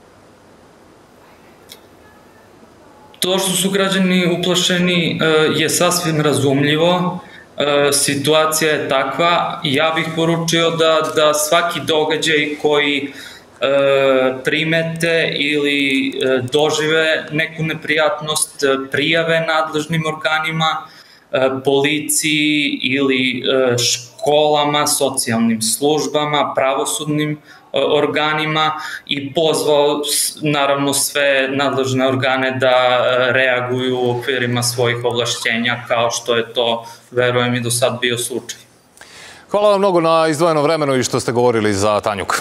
To što su građani uplašeni je sasvim razumljivo. Situacija je takva. Ja bih poručio da svaki događaj koji primete ili dožive neku neprijatnost prijave nadležnim organima, policiji ili školama, socijalnim službama, pravosudnim organima i pozvao naravno sve nadležne organe da reaguju u okvirima svojih ovlašćenja kao što je to, verujem, i do sad bio slučaj. Hvala vam mnogo na izdvojenom vremenu i što ste govorili za Tanjuk.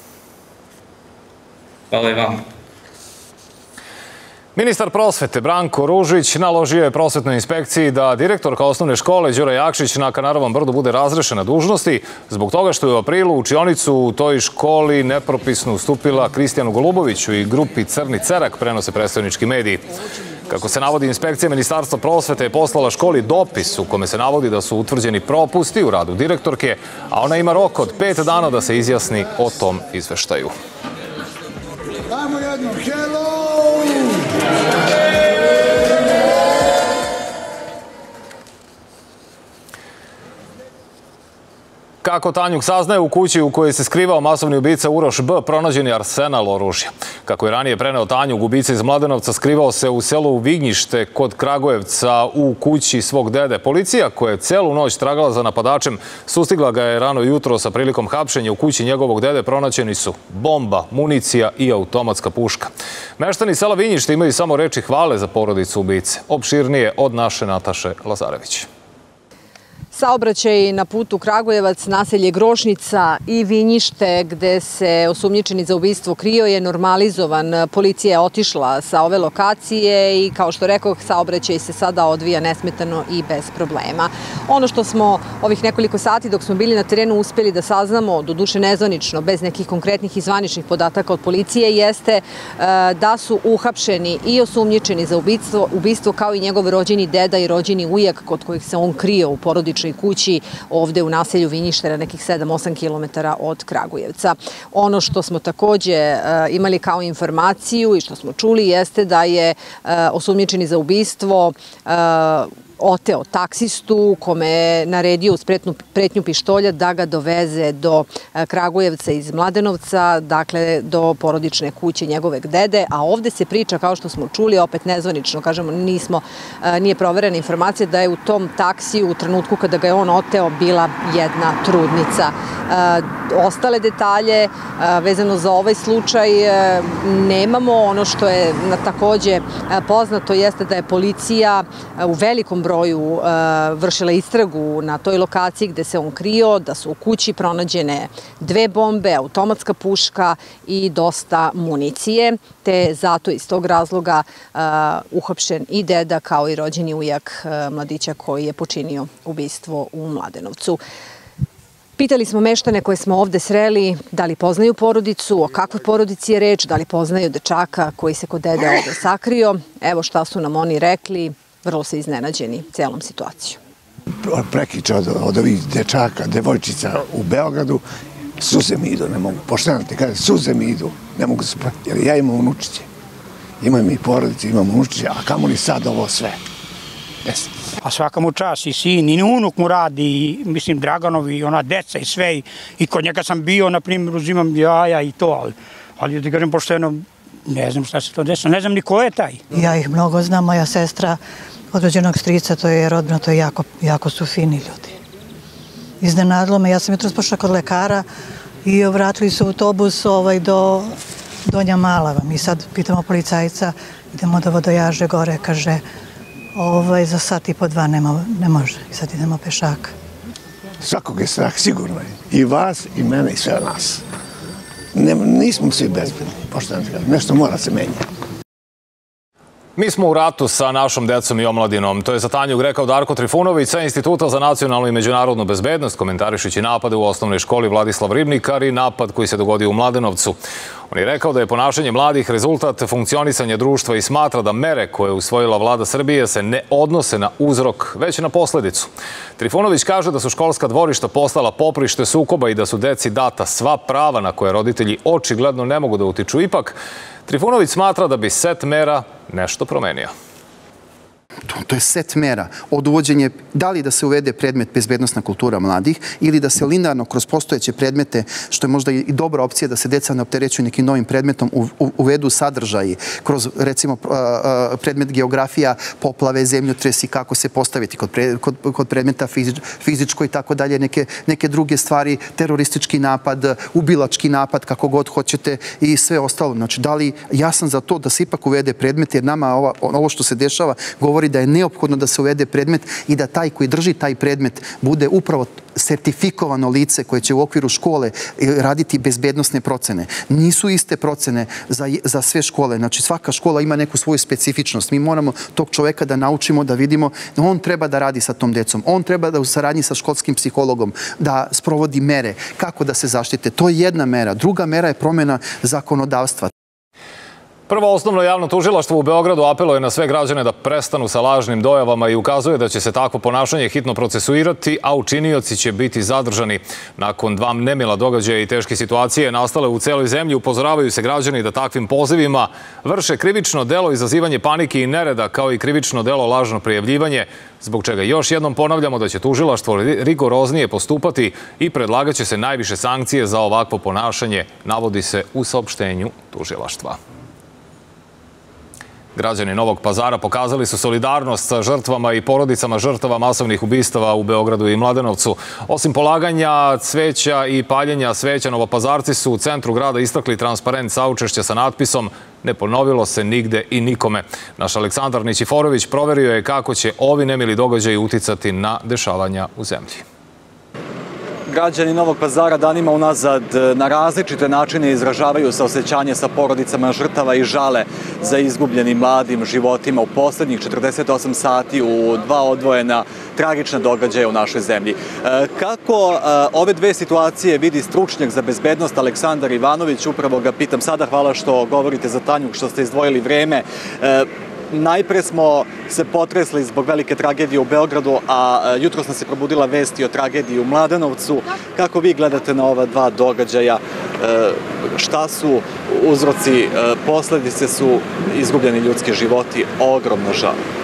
Hvala i vam. Ministar prosvete Branko Ružić naložio je prosvetnoj inspekciji da direktorka osnovne škole Đura Jakšić na Kanarovom brdu bude razrešena dužnosti zbog toga što je u aprilu u učionicu u toj školi nepropisno ustupila Kristijanu Goluboviću i grupi Crni cerak, prenose predstavnički mediji. Kako se navodi, inspekcija Ministarstva prosvete je poslala školi dopis u kome se navodi da su utvrđeni propusti u radu direktorke, a ona ima rok od 5 dana da se izjasni o tom izveštaju. Ajmo jedno, hello! Kako Tanjuk saznaje, u kući u kojoj se skrivao masovni ubica Uroš B. pronađen je arsenal oružja. Kako je ranije preneo Tanjuk, ubica iz Mladenovca skrivao se u selu Vignjište kod Kragujevca u kući svog dede. Policija, koja je celu noć tragala za napadačem, sustigla ga je rano jutro sa prilikom hapšenja. U kući njegovog dede pronađeni su bomba, municija i automatska puška. Meštani sela Vignjište imaju samo reči hvale za porodicu ubice. Opširnije od naše Nataše Lazarević. Saobraćaj na putu Kragujevac, naselje Grošnica i Vinjište, gde se osumnjičeni za ubistvo krio, je normalizovan. Policija je otišla sa ove lokacije i, kao što rekoh, saobraćaj se sada odvija nesmetano i bez problema. Ono što smo ovih nekoliko sati dok smo bili na terenu uspeli da saznamo, doduše nezvanično, bez nekih konkretnih i zvaničnih podataka od policije, jeste da su uhapšeni i osumnjičeni za ubistvo kao i njegov rođeni deda i rođeni ujak kod kojih se on krio u porodičnoj kući ovde u naselju Vinjište, na nekih 7-8 kilometara od Kragujevca. Ono što smo takođe imali kao informaciju i što smo čuli jeste da je osumnjičeni za ubistvo oteo taksistu kome je naredio uz pretnju pištolja da ga doveze do Kragujevca iz Mladenovca, dakle do porodične kuće njegoveg dede, a ovde se priča, kao što smo čuli, opet nezvanično, kažemo, nije proverena informacija da je u tom taksiju u trenutku kada ga je on oteo bila jedna trudnica. Ostale detalje vezano za ovaj slučaj nemamo. Ono što je takođe poznato jeste da je policija u velikom broju vršila istragu na toj lokaciji gde se on krio, da su u kući pronađene 2 bombe, automatska puška i dosta municije, te zato iz tog razloga uhapšen i deda kao i rođeni ujak mladića koji je počinio ubistvo u Mladenovcu. Pitali smo meštane koje smo ovde sreli da li poznaju porodicu, o kakvoj porodici je reč, da li poznaju dečaka koji se kod dede ovde sakrio. Evo šta su nam oni rekli, vrlo se iznenađeni celom situacijom. Prekiče od ovih dečaka, devojčica u Beogradu, suze mi idu, ne mogu, pošteno ti kaže, suze mi idu, ne mogu se pratiti, jer ja imam unučiće. Imam i porodice, imam unučiće, a kamo li sad ovo sve? A svaka mu čast i sin i unuk mu radi i mislim Draganovi i ona deca i sve i kod njega sam bio, na primjer, uzimam jaja i to, ali da kažem pošteno, ne znam šta se to desilo, ne znam ni ko je taj. Ja ih mnogo znam, moja sestra od rođenog strica, to je rodbina, to je jako su fini ljudi. Iznenadilo me, ja sam jutros pošla kod lekara i vratili su autobus do Donja Malava. Mi sad pitamo policajca, idemo do Vodojaže gore, kaže za sat i po 2 ne može i sad idemo pešaka. Svakog je strah, sigurno je. I vas, i mene, i sve nas. Nismo svi bezbedni, pošteno ti kažem, nešto mora se menjati. Mi smo u ratu sa našom decom i omladinom. To je za Tanjug rekao Darko Trifunović sa Instituta za nacionalnu i međunarodnu bezbednost, komentarišući napade u osnovnoj školi Vladislav Ribnikar i napad koji se dogodio u Mladenovcu. On je rekao da je ponašanje mladih rezultat funkcionisanja društva i smatra da mere koje je usvojila vlada Srbije se ne odnose na uzrok, već na posledicu. Trifunović kaže da su školska dvorišta postala poprište sukoba i da su deci data sva prava na koje roditelji očigledno ne mogu da utiču. Ipak, Trifunović smatra da bi set mera nešto promenio. To je set mera od uvođenja, da li da se uvede predmet bezbednosna kultura mladih ili da se linearno kroz postojeće predmete, što je možda i dobra opcija da se deca ne opterećuju nekim novim predmetom, uvedu sadržaji kroz recimo predmet geografija, poplave, zemljotresi, kako se postaviti kod predmeta fizičko i tako dalje, neke druge stvari, teroristički napad, ubilački napad, kako god hoćete i sve ostalo. Znači, da li ja sam za to da se ipak uvede predmet, jer nama ovo što se dešava govori da je neophodno da se uvede predmet i da taj koji drži taj predmet bude upravo sertifikovano lice koje će u okviru škole raditi bezbednosne procene. Nisu iste procene za sve škole. Znači, svaka škola ima neku svoju specifičnost. Mi moramo tog čoveka da naučimo, da vidimo da on treba da radi sa tom decom. On treba da u saradnji sa školskim psihologom da sprovodi mere kako da se zaštite. To je jedna mera. Druga mera je promjena zakonodavstva. Prvo osnovno javno tužilaštvo u Beogradu apeluje na sve građane da prestanu sa lažnim dojavama i ukazuje da će se takvo ponašanje hitno procesuirati, a učinioci će biti zadržani. Nakon 2 nemila događaja i teške situacije nastale u celoj zemlji, upozoravaju se građani da takvim pozivima vrše krivično delo izazivanje panike i nereda, kao i krivično delo lažno prijavljivanje, zbog čega još jednom ponavljamo da će tužilaštvo rigoroznije postupati i predlagaće se najviše sankcije za ovakvo ponašanje, navodi se u saopštenju tužilaštva. Građani Novog Pazara pokazali su solidarnost sa žrtvama i porodicama žrtava masovnih ubistava u Beogradu i Mladenovcu. Osim polaganja cveća i paljenja sveća, Novopazarci su u centru grada istakli transparent saučešća sa natpisom "Ne ponovilo se nigde i nikome". Naš Aleksandar Nićiforović proverio je kako će ovi nemili događaji uticati na dešavanja u zemlji. Građani Novog Pazara danima unazad na različite načine izražavaju saosećanje sa porodicama žrtava i žale za izgubljenim mladim životima u poslednjih 48 sati u 2 odvojena tragična događaja u našoj zemlji. Kako ove dve situacije vidi stručnjak za bezbednost Aleksandar Ivanović, upravo ga pitam sada. Hvala što govorite za Tanjug, što ste izdvojili vreme. Najpre smo se potresli zbog velike tragedije u Beogradu, a jutros nas se probudila vesti o tragediji u Mladenovcu. Kako vi gledate na ova 2 događaja? Šta su uzroci? Posledice su izgubljeni ljudski životi, ogromno žal.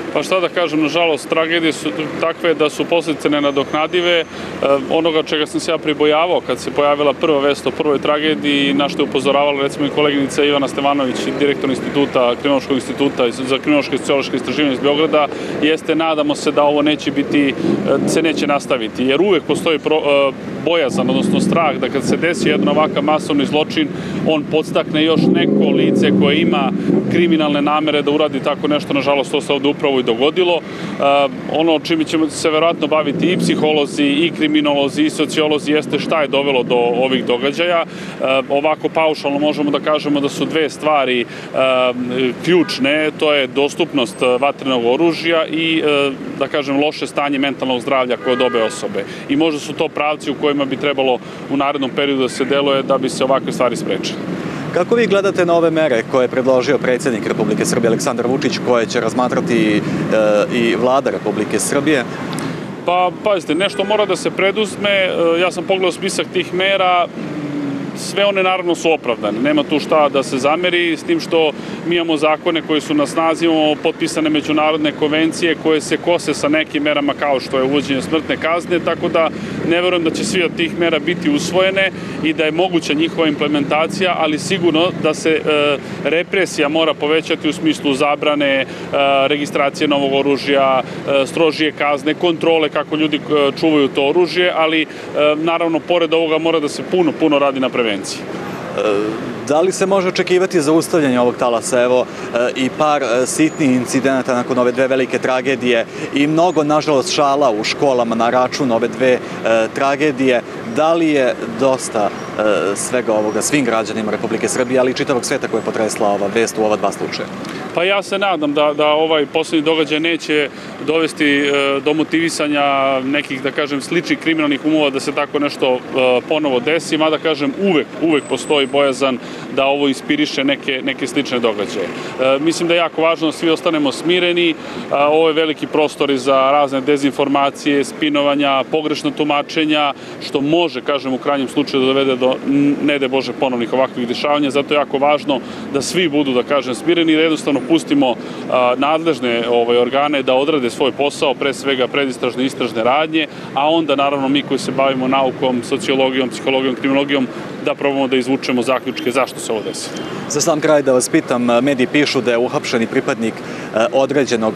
Pa šta da kažem, nažalost, tragedije su takve da su posljedice nenadoknadive. Onoga čega sam se ja pribojavao kad se pojavila prva vest o prvoj tragediji, na što je upozoravala recimo i koleginica Ivana Stevanović, direktor instituta, Kriminološkog instituta za kriminološke i sociološke istraživanja iz Beograda, jeste, nadamo se da ovo se neće nastaviti, jer uvek postoji bojazan, odnosno strah da kad se desi jedan ovakav masovni zločin, on podstakne još neko lice koje ima kriminalne namere da uradi tako nešto. Nažalost, to se ovde upravo i dogodilo. Ono čime ćemo se verovatno baviti i psiholozi, i kriminolozi, i sociolozi, jeste šta je dovelo do ovih događaja. Ovako paušalno možemo da kažemo da su dve stvari ključne, to je dostupnost vatrenog oružja i, da kažem, loše stanje mentalnog zdravlja koje dobe osobe. I možda su to pravci u kojima bi trebalo u narednom periodu da se deluje da bi se ovakve stvari sprečile. Kako vi gledate na ove mere koje je predložio predsjednik Republike Srbije Aleksandar Vučić, koje će razmatrati i vlada Republike Srbije? Pa, pazite, nešto mora da se preduzme. Ja sam pogledao spisak tih mera. Sve one naravno su opravdane, nema tu šta da se zameri, s tim što mi imamo zakone koji su na snazi, imamo potpisane međunarodne konvencije koje se kose sa nekim merama kao što je uvođenje smrtne kazne, tako da ne verujem da će svi od tih mera biti usvojene i da je moguća njihova implementacija, ali sigurno da se represija mora povećati u smislu zabrane, registracije novog oružja, strožije kazne, kontrole kako ljudi čuvaju to oružje, ali naravno pored ovoga mora da se puno radi na prevenciji. Da li se može očekivati zaustavljanje ovog talasa? Evo i par sitnih incidenata nakon ove dve velike tragedije i mnogo, nažalost, šala u školama na račun ove dve tragedije. Da li je dosta svega ovoga svim građanima Republike Srbije, ali i čitavog sveta koje je potresla ova vest u ova dva slučaja? Pa ja se nadam da ovaj poslednji događaj neće dovesti do motivisanja nekih, da kažem, sličnih kriminalnih umova da se tako nešto ponovo desi, mada kažem uvek postoji bojazan da ovo inspiriše neke slične događaje. Mislim da je jako važno da svi ostanemo smireni. Ovo je veliki prostor za razne dezinformacije, spinovanja, pogrešna tumačenja, što može, kažem, u krajnjem slučaju da dovede do, ne daj Bože, ponovnih ovakvih dešavanja. Zato je jako važno da svi budu, da kažem, smireni i da jednostavno pustimo nadležne organe da odrade svoj posao, pre svega predistražne i istražne radnje, a onda naravno mi koji se bavimo naukom, sociologijom, psihologijom, kriminologijom, da probamo da izvučemo zaključke zašto se ovo desi. Za sam kraj da vas pitam, mediji pišu da je uhapšeni pripadnik određenog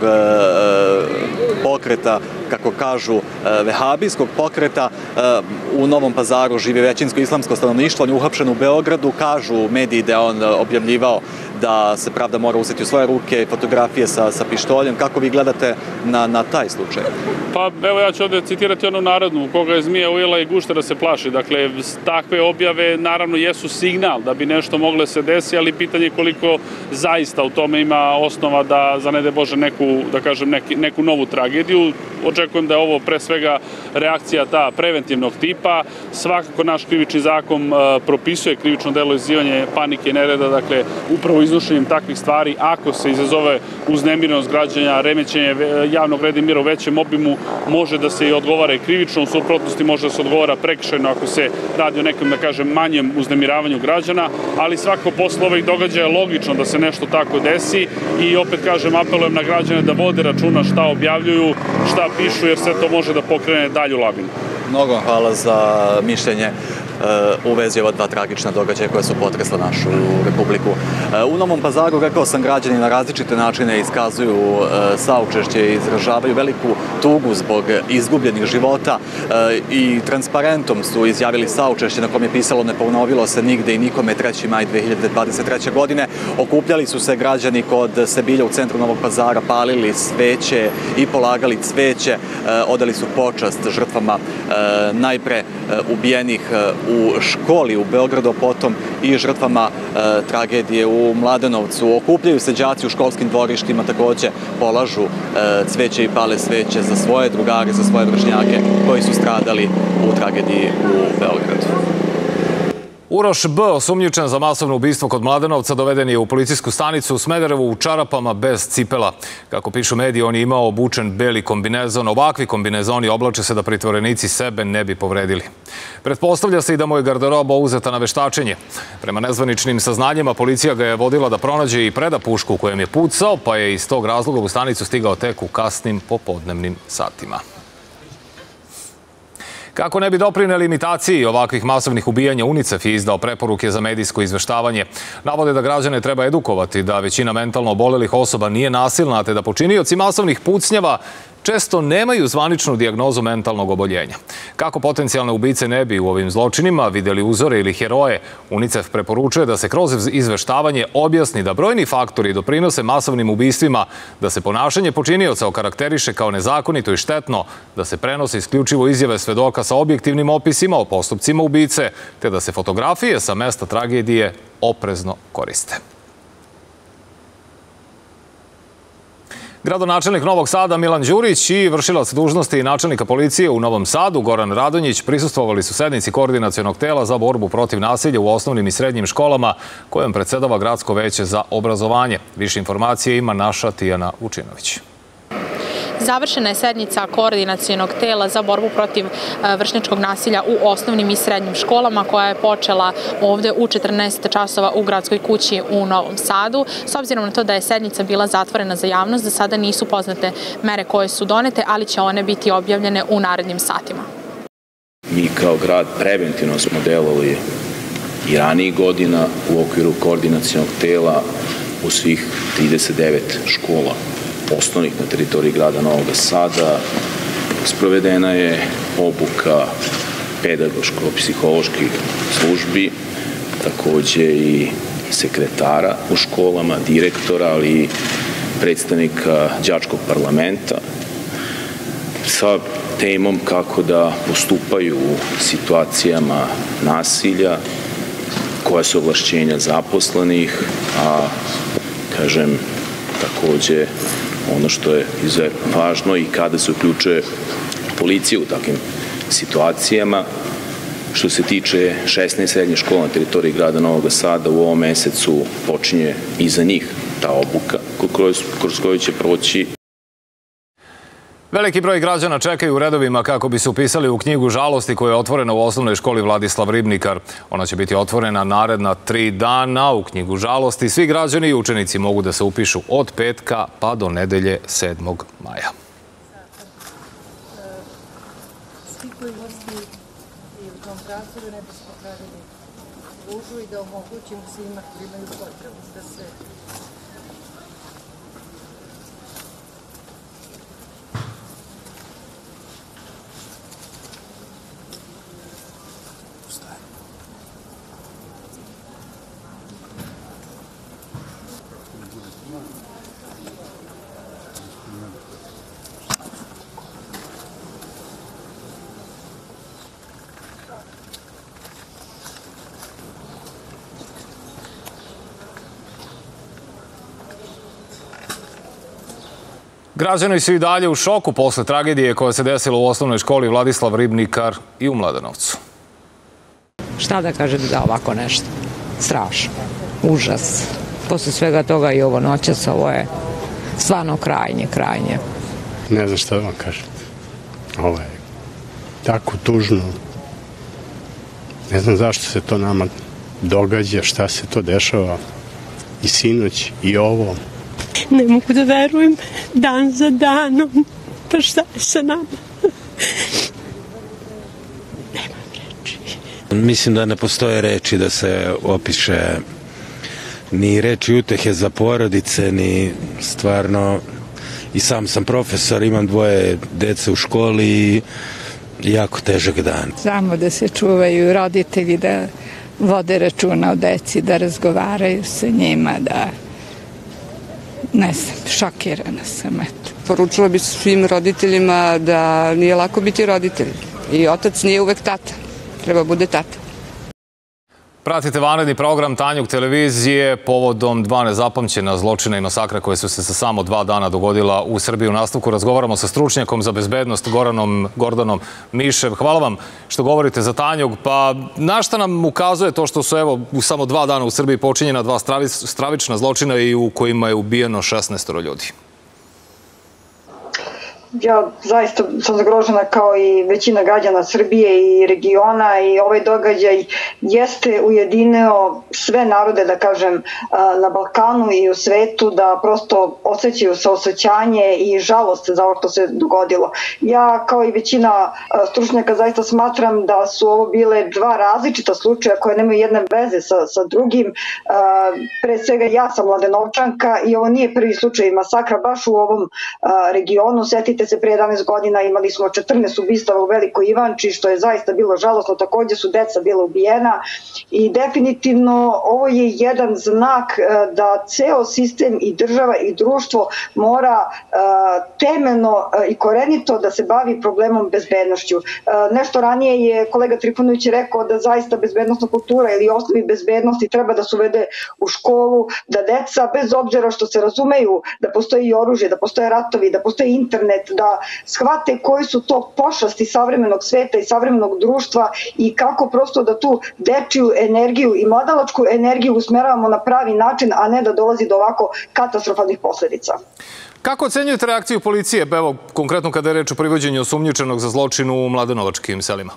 pokreta, kako kažu, vehabijskog pokreta. U Novom Pazaru živi većinsko islamsko stanovništvo, on je uhapšen u Beogradu, kažu mediji da je on objavljivao da se pravda mora uzeti u svoje ruke, fotografije sa pištoljem. Kako vi gledate na taj slučaj? Pa evo ja ću ovdje citirati onu narodnu, koga je zmija ujela i guštera se plaši. Dakle, takve objave naravno jesu signal da bi nešto moglo se desiti, ali pitanje je koliko zaista u tome ima osnova da za ne daj Bože neku novu tragediju. Očekujem da je ovo pre svega reakcija ta preventivnog tipa. Svakako naš krivični zakon propisuje krivično delo izazivanje panike i nereda, dakle upravo iznošenjem takvih stvari, ako se izazove uznemirenost građana, remećenje javnog reda i mira u većem obimu, može da se i odgovara i krivično, u suprotnosti može da se odgovara prekršajno ako se radi o nekom, da kažem, manjem uznemiravanju građana, ali svako posle ovih događaja je logično da se nešto tako desi i opet kažem, apelujem na građane da vode računa šta objavljuju, šta pišu, jer sve to može da pokrene dalju lavinu. Mnogo vam hvala za mišljenje u vezi ova dva tragična događaja koja su potresla našu Republiku. U Novom Pazaru, rekao sam, građani na različite načine iskazuju saučešće i izražavaju veliku tugu zbog izgubljenih života i transparentom su izjavili saučešće na kom je pisalo "Ne ponovilo se nigde i nikome" 3. maj 2023. godine. Okupljali su se građani kod Sebilja u centru Novog Pazara, palili sveće i polagali cveće, odali su počast žrtvama najpre ubijenih u školi u Beogradu, potom i žrtvama tragedije u Mladenovcu. Okupljaju se đaci u školskim dvorištima, takođe polažu cveće i pale sveće za svoje drugare, za svoje vršnjake koji su stradali u tragediji u Beogradu. Uroš B., osumnjičen za masovno ubistvo kod Mladenovca, doveden je u policijsku stanicu u Smederevu u čarapama bez cipela. Kako pišu mediji, on je imao obučen beli kombinezon. Ovakvi kombinezoni oblače se da pritvorenici sebe ne bi povredili. Pretpostavlja se i da mu je garderoba uzeta na veštačenje. Prema nezvaničnim saznanjima, policija ga je vodila da pronađe i preda pušku kojem je pucao, pa je iz tog razloga u stanicu stigao tek u kasnim popodnevnim satima. Kako ne bi doprineli imitaciji ovakvih masovnih ubijanja, UNICEF je izdao preporuke za medijsko izveštavanje. Navode da građane treba edukovati, da većina mentalno obolelih osoba nije nasilna, te da počinioci masovnih pucnjava često nemaju zvaničnu dijagnozu mentalnog oboljenja. Kako potencijalne ubice ne bi u ovim zločinima videli uzore ili heroje, UNICEF preporučuje da se kroz izveštavanje objasni da brojni faktori doprinose masovnim ubistvima, da se ponašanje počinioca okarakteriše kao nezakonito i štetno, da se prenose isključivo izjave svedoka sa objektivnim opisima o postupcima ubice, te da se fotografije sa mesta tragedije oprezno koriste. Gradonačelnik Novog Sada Milan Đurić i vršilac dužnosti načelnika policije u Novom Sadu Goran Radonjić prisustvovali su sednici koordinacionog tela za borbu protiv nasilja u osnovnim i srednjim školama kojom predsedava Gradsko veće za obrazovanje. Više informacije ima naša Tijana Vučinović. Završena je sednica koordinacionog tela za borbu protiv vršnjačkog nasilja u osnovnim i srednjim školama koja je počela ovde u 14 časova u Gradskoj kući u Novom Sadu. S obzirom na to da je sednica bila zatvorena za javnost, za sada nisu poznate mere koje su donete, ali će one biti objavljene u narednim satima. Mi kao grad preventivno smo delovali i ranijih godina u okviru koordinacionog tela u svih 39 škola osnovnih na teritoriji grada Novog Sada. Sprovedena je obuka pedagoško-psiholoških službi, takođe i sekretara u školama, direktora, ali i predstavnika đačkog parlamenta sa temom kako da postupaju u situacijama nasilja, koja su ovlašćenja zaposlenih, a kažem takođe ono što je izuzetno važno i kada se uključuje policija u takvim situacijama. Što se tiče 16 srednjih škola na teritoriji grada Novog Sada, u ovom mesecu počinje i za njih ta obuka kroz koju će proći. Veliki broj građana čekaju u redovima kako bi se upisali u knjigu žalosti koja je otvorena u osnovnoj školi Vladislav Ribnikar. Ona će biti otvorena naredna 3 dana. U knjigu žalosti svi građani i učenici mogu da se upišu od petka pa do nedelje 7. maja. Svi koji gosti u tom pravcu ne bismo pravili gužvu i da omogućimo svima koji imaju potrebu da se Građani su i dalje u šoku posle tragedije koja se desila u osnovnoj školi Vladislav Ribnikar i u Mladenovcu. Šta da kažem da ovako nešto? Strašno. Užas. Posle svega toga i ovo noćas, ovo je stvarno krajnje. Ne znam šta da vam kažem. Ovo je tako tužno. Ne znam zašto se to nama događa, šta se to dešava i sinoć i ovo. Ne mogu da verujem dan za danom, pa šta je sa nama? Nemam reči. Mislim da ne postoje reči da se opiše ni reči utehe za porodice, ni stvarno, i sam sam profesor, imam 2 dece u školi i jako težak dan. Samo da se čuvaju roditelji, da vode računa o deci, da razgovaraju sa njima, da ne znam, šokirana sam, eto. Poručila bih svim roditeljima da nije lako biti roditelj i otac nije uvek tata, treba bude tata. Pratite vanredni program Tanjug televizije povodom 2 nezapamćena zločina i masakra koje su se za samo 2 dana dogodila u Srbiji. U nastavku razgovaramo sa stručnjakom za bezbednost Gordanom Mišev. Hvala vam što govorite za Tanjug. Pa na šta nam ukazuje to što su u samo 2 dana u Srbiji počinjena 2 stravična zločina i u kojima je ubijeno 16 ljudi? Ja zaista sam zagrožena kao i većina građana Srbije i regiona i ovaj događaj jeste ujedinio sve narode, da kažem, na Balkanu i u svetu, da prosto osjećaju saosećanje i žalost za ovo što se dogodilo. Ja kao i većina stručnjaka zaista smatram da su ovo bile 2 različita slučaja koje nemaju jedne veze sa drugim. Pre svega ja sam Mladenovčanka i ovo nije prvi slučaj masakra baš u ovom regionu. Sjetite se, pre 11 godina imali smo 14 ubistava u Velikoj Ivanči, što je zaista bilo žalosno, takođe su deca bila ubijena i definitivno ovo je jedan znak da ceo sistem i država i društvo mora temeljno i korenito da se bavi problemom bezbednošću. Nešto ranije je kolega Trifunović rekao da zaista bezbednostna kultura ili osnovi bezbednosti treba da se uvede u školu, da deca bez obzira što se razumeju da postoji i oružje, da postoje ratovi, da postoji internet, da shvate koji su to pošasti savremenog sveta i savremenog društva i kako prosto da tu dečiju energiju i mladalačku energiju usmeravamo na pravi način, a ne da dolazi do ovako katastrofalnih posledica. Kako ocenjujete reakciju policije, evo konkretno kada je reč o privođenju osumnjičenog za zločin u mladenovačkim selima?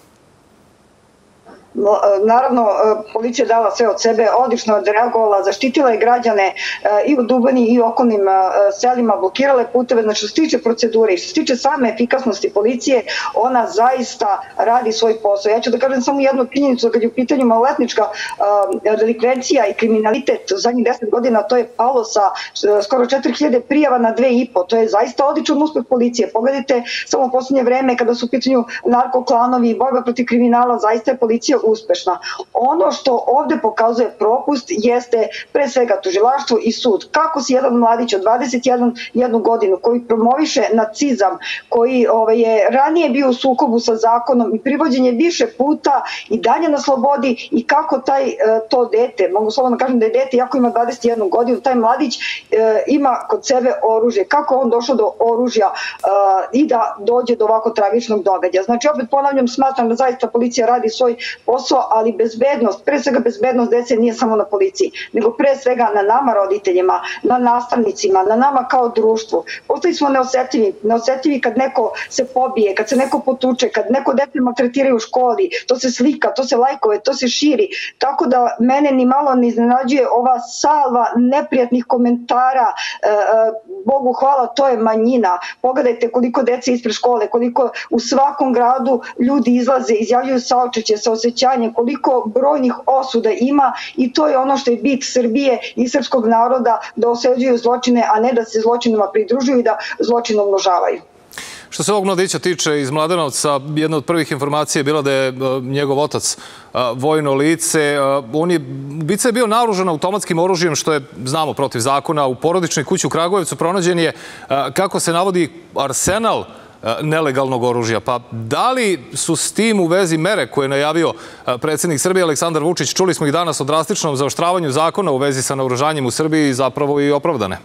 Naravno, policija je dala sve od sebe, odlično odreagovala, zaštitila je građane i u Dubani i u okolnim selima, blokirale puteve. Znači, što se tiče procedure i što se tiče same efikasnosti policije, ona zaista radi svoj posao. Ja ću da kažem samo jednu činjenicu, kad je u pitanju maloletnička delikvencija i kriminalitet u zadnjih 10 godina, to je palo sa skoro 4000 prijava na 2,5. To je zaista odličan uspeh policije. Pogledajte samo u poslednje vreme kada su u pitanju narkoklanovi i borba protiv kriminala, zaista je policija uspešna. Ono što ovde pokazuje propust jeste pre svega tužilaštvo i sud. Kako si jedan mladić od 21 godinu koji promoviše nacizam, koji je ranije bio u sukobu sa zakonom i privođen je više puta i dalje na slobodi i kako to dete, mogu slobodno kažem da je dete, iako ima 21 godinu, taj mladić ima kod sebe oružje. Kako on došao do oružja i da dođe do ovako tragičnog događaja. Znači, opet ponavljam, smatram da zaista policija radi svoj posao, ali bezbednost, pre svega bezbednost dece nije samo na policiji, nego pre svega na nama roditeljima, na nastavnicima, na nama kao društvu. Postali smo neosetljivi kad neko se pobije, kad se neko potuče, kad neko dete maltretiraju u školi, to se slika, to se lajkove, to se širi. Tako da mene ni malo ne iznenađuje ova salva neprijatnih komentara. Bogu hvala, to je manjina. Pogledajte koliko dece ispred škole, koliko u svakom gradu ljudi izlaze, izjavljuju saočeće, saosećanje, koliko brojnih osuda ima i to je ono što je bit Srbije i srpskog naroda, da osuđuju zločine, a ne da se zločinima pridružuju i da zločine umnožavaju. Što se ovog mladića tiče iz Mladenovca, jedna od prvih informacija je bila da je njegov otac vojno lice. Ubica je bio naoružan automatskim oružjem, što je, znamo, protiv zakona. U porodičnoj kući u Kragujevcu pronađen je, kako se navodi, arsenal nelegalnog oružja. Pa da li su s tim u vezi mere koje je najavio predsjednik Srbije Aleksandar Vučić? Čuli smo ih danas o drastičnom zaoštravanju zakona u vezi sa naoružanjem u Srbiji, zapravo i opravdane.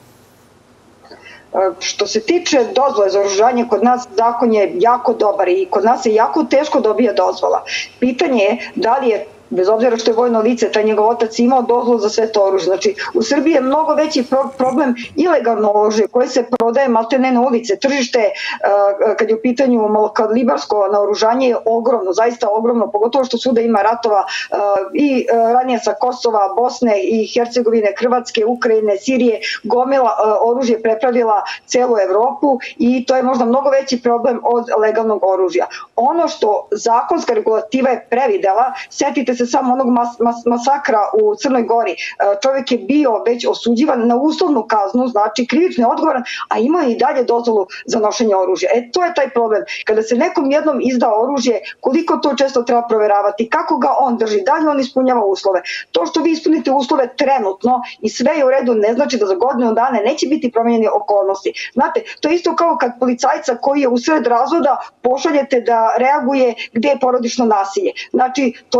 Što se tiče dozvole za oružanje, kod nas zakon je jako dobar i kod nas se jako teško dobija dozvola. Pitanje je da li je, bez obzira što je vojno lice, taj njegov otac imao dozvolu za sve to oružje. Znači, u Srbiji je mnogo veći problem ilegalno oružje koje se prodaje maltene na ulice. Tržište, kad je u pitanju malokalibarsko naoružanje, je ogromno, zaista ogromno, pogotovo što svuda ima ratova i ranije sa Kosova, Bosne i Hercegovine, Hrvatske, Ukrajine, Sirije, gomila oružje prepravila celu Evropu i to je možda mnogo veći problem od legalnog oružja. Ono što zakonska regulativa je previdela, setite se samo onog masakra u Crnoj Gori. Čovjek je bio već osuđivan na uslovnu kaznu, znači krivično je odgovoran, a ima i dalje dozvolu za nošenje oružja. To je taj problem. Kada se nekom jednom izda oružje, koliko to često treba proveravati, kako ga on drži, da li on ispunjava uslove. To što vi ispunite uslove trenutno i sve je u redu, ne znači da za godinu dana neće biti promenjene okolnosti. Znate, to je isto kao kad policajca koji je usred razvoda pošaljete da reaguje gde je porodično nasilje. Znači, to je vrlo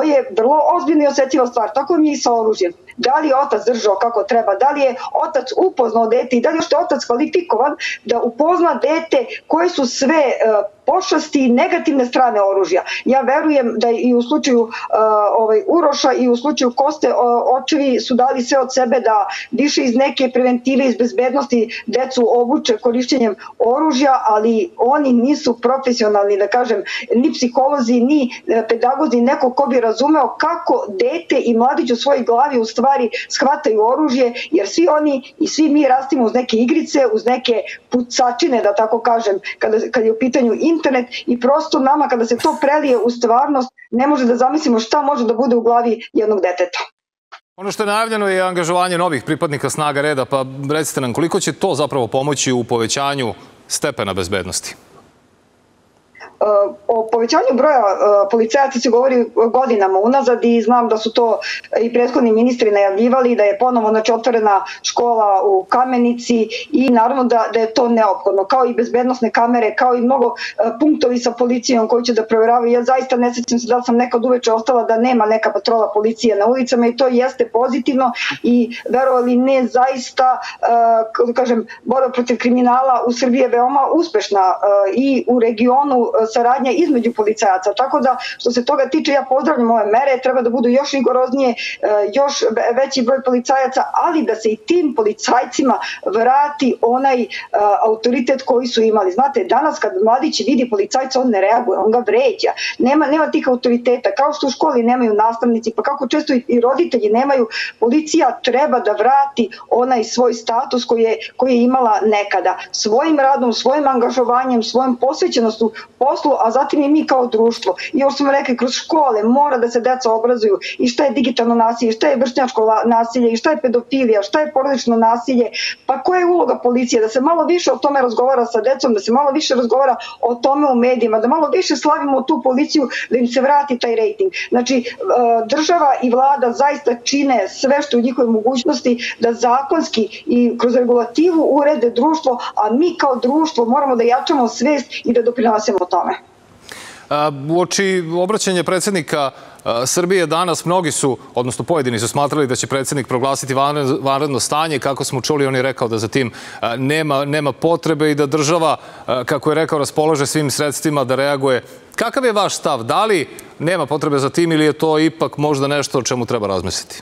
vrlo ozbiljna i osjetljiva stvar, tako mi je i sa oružjem. Da li je otac držao kako treba, da li je otac upoznao dete i da li je što otac kvalifikovan da upozna dete koje su sve pošasti i negativne strane oružja. Ja verujem da i u slučaju Uroša i u slučaju Koste očevi su dali sve od sebe da više iz neke preventive, iz bezbednosti decu obuče korišćenjem oružja, ali oni nisu profesionalni, da kažem, ni psiholozi, ni pedagozi, neko ko bi razumeo kako dete i mladić u svojoj glavi u stvari shvataju oružje, jer svi oni i svi mi rastimo uz neke igrice, uz neke pucačine, da tako kažem, kad je u pitanju internet i prosto nama kada se to prelije u stvarnost ne može da zamislimo šta može da bude u glavi jednog deteta. Ono što je najavljeno je angažovanje novih pripadnika snaga reda, pa recite nam koliko će to zapravo pomoći u povećanju stepena bezbednosti? O povećanju broja policajaca se govori godinama unazad i znam da su to i prethodni ministri najavljivali, da je ponovo otvorena škola u Kamenici i naravno da je to neophodno, kao i bezbednosne kamere, kao i mnogo punktovi sa policijom koji će da provjeravaju. Ja zaista ne sjećam se da sam nekad uveče ostala da nema neka patrola policije na ulicama i to jeste pozitivno i verovali ne zaista, da kažem, borba protiv kriminala u Srbiji je veoma uspešna i u regionu saradnja između policajaca, tako da što se toga tiče ja pozdravljam ove mere, treba da budu još rigoroznije, još veći broj policajaca, ali da se i tim policajcima vrati onaj autoritet koji su imali. Znate, danas kad mladić vidi policajca on ne reaguje, on ga vređa, nema tih autoriteta, kao što u školi nemaju nastavnici, pa kako često i roditelji nemaju, policija treba da vrati onaj svoj status koji je imala nekada, svojim radom, svojim angažovanjem, svojom posvećenostu poslu, a zatim i mi kao društvo. I još smo rekli, kroz škole mora da se deca obrazuju i šta je digitalno nasilje, šta je vršnjačko nasilje, i šta je pedofilija, šta je porodično nasilje, pa koja je uloga policije, da se malo više o tome razgovara sa decom, da se malo više razgovara o tome u medijima, da malo više slavimo tu policiju, da im se vrati taj rejting. Znači, država i vlada zaista čine sve što je u njihovoj mogućnosti da zakonski i kroz regulativu urede društvo, a mi kao društvo moramo da jačamo svest i da doprinosimo tome. Uoči obraćanja predsjednika Srbije danas mnogi su, odnosno pojedini su smatrali da će predsjednik proglasiti vanredno stanje. Kako smo čuli, on je rekao da za tim nema potrebe i da država, kako je rekao, raspolaže svim sredstvima da reaguje. Kakav je vaš stav? Da li nema potrebe za tim ili je to ipak možda nešto o čemu treba razmisliti?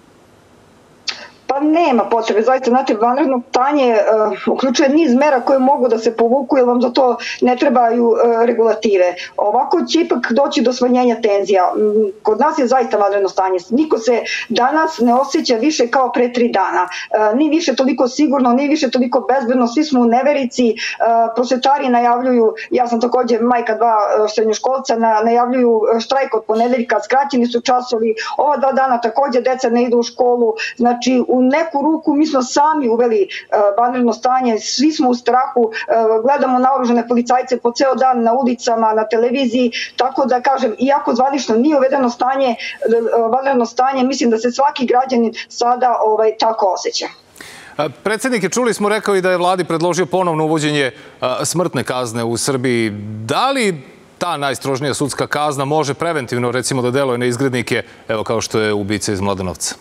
Pa nema potrebe, zaista, znate, vanredno stanje uključuje niz mera koje mogu da se povuku jer vam za to ne trebaju regulative. Ovako će ipak doći do smanjenja tenzija. Kod nas je zaista vanredno stanje. Niko se danas ne osjeća više kao pre 3 dana. Ni više toliko sigurno, ni više toliko bezbedno, svi smo u neverici, prosvetari najavljuju, ja sam također majka 2 srednjoškolca, najavljuju štrajk od ponedeljka, skraćeni su časovi, ova 2 dana također deca ne idu u školu, znači u neku ruku mi smo sami uveli vanredno stanje, svi smo u strahu, gledamo naoružane policajce po ceo dan na ulicama, na televiziji, tako da kažem, iako zvanično nije uvedeno stanje, vanredno stanje, mislim da se svaki građanin sada tako osjeća. Predsjednik je, čuli smo, rekao i da je vladi predložio ponovno uvođenje smrtne kazne u Srbiji. Da li ta najstrožnija sudska kazna može preventivno, recimo, da deluje na izgrednike, evo kao što je ubica iz Mladenovca?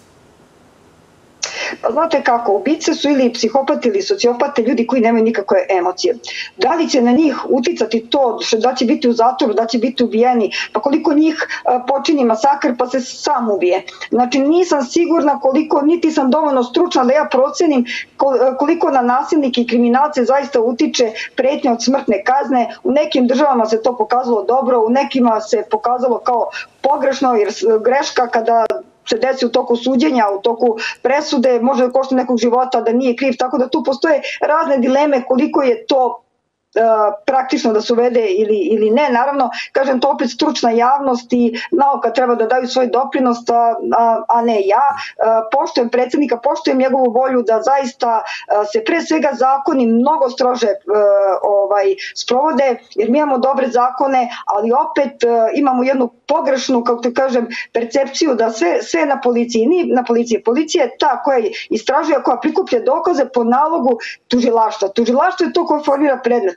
Znate kako, ubice su ili psihopati ili sociopate, ljudi koji nemaju nikakve emocije. Da li će na njih uticati to da će biti u zatvoru, da će biti ubijeni, pa koliko njih počini masakr pa se sam ubije. Znači nisam sigurna koliko, niti sam dovoljno stručna da ja procenim koliko na nasilnike i kriminalce zaista utiče pretnja od smrtne kazne. U nekim državama se to pokazalo dobro, u nekima se pokazalo kao pogrešno, jer greška kada se desi u toku suđenja, u toku presude, može da košta nekog života, da nije kriv, tako da tu postoje razne dileme koliko je to praktično da se uvede ili ne. Naravno, kažem, to opet stručna javnost i nauka treba da daju svoj doprinos, a ne ja. Poštujem predsjednika, poštujem njegovu volju da zaista se pre svega zakoni mnogo strože sprovode, jer mi imamo dobre zakone, ali opet imamo jednu pogrešnu, kako te kažem, percepciju da sve na policiji. Ni na policiji. Policija je ta koja istražuje, koja prikuplja dokaze po nalogu tužilaštva. Tužilaštvo je to koje formira predmet.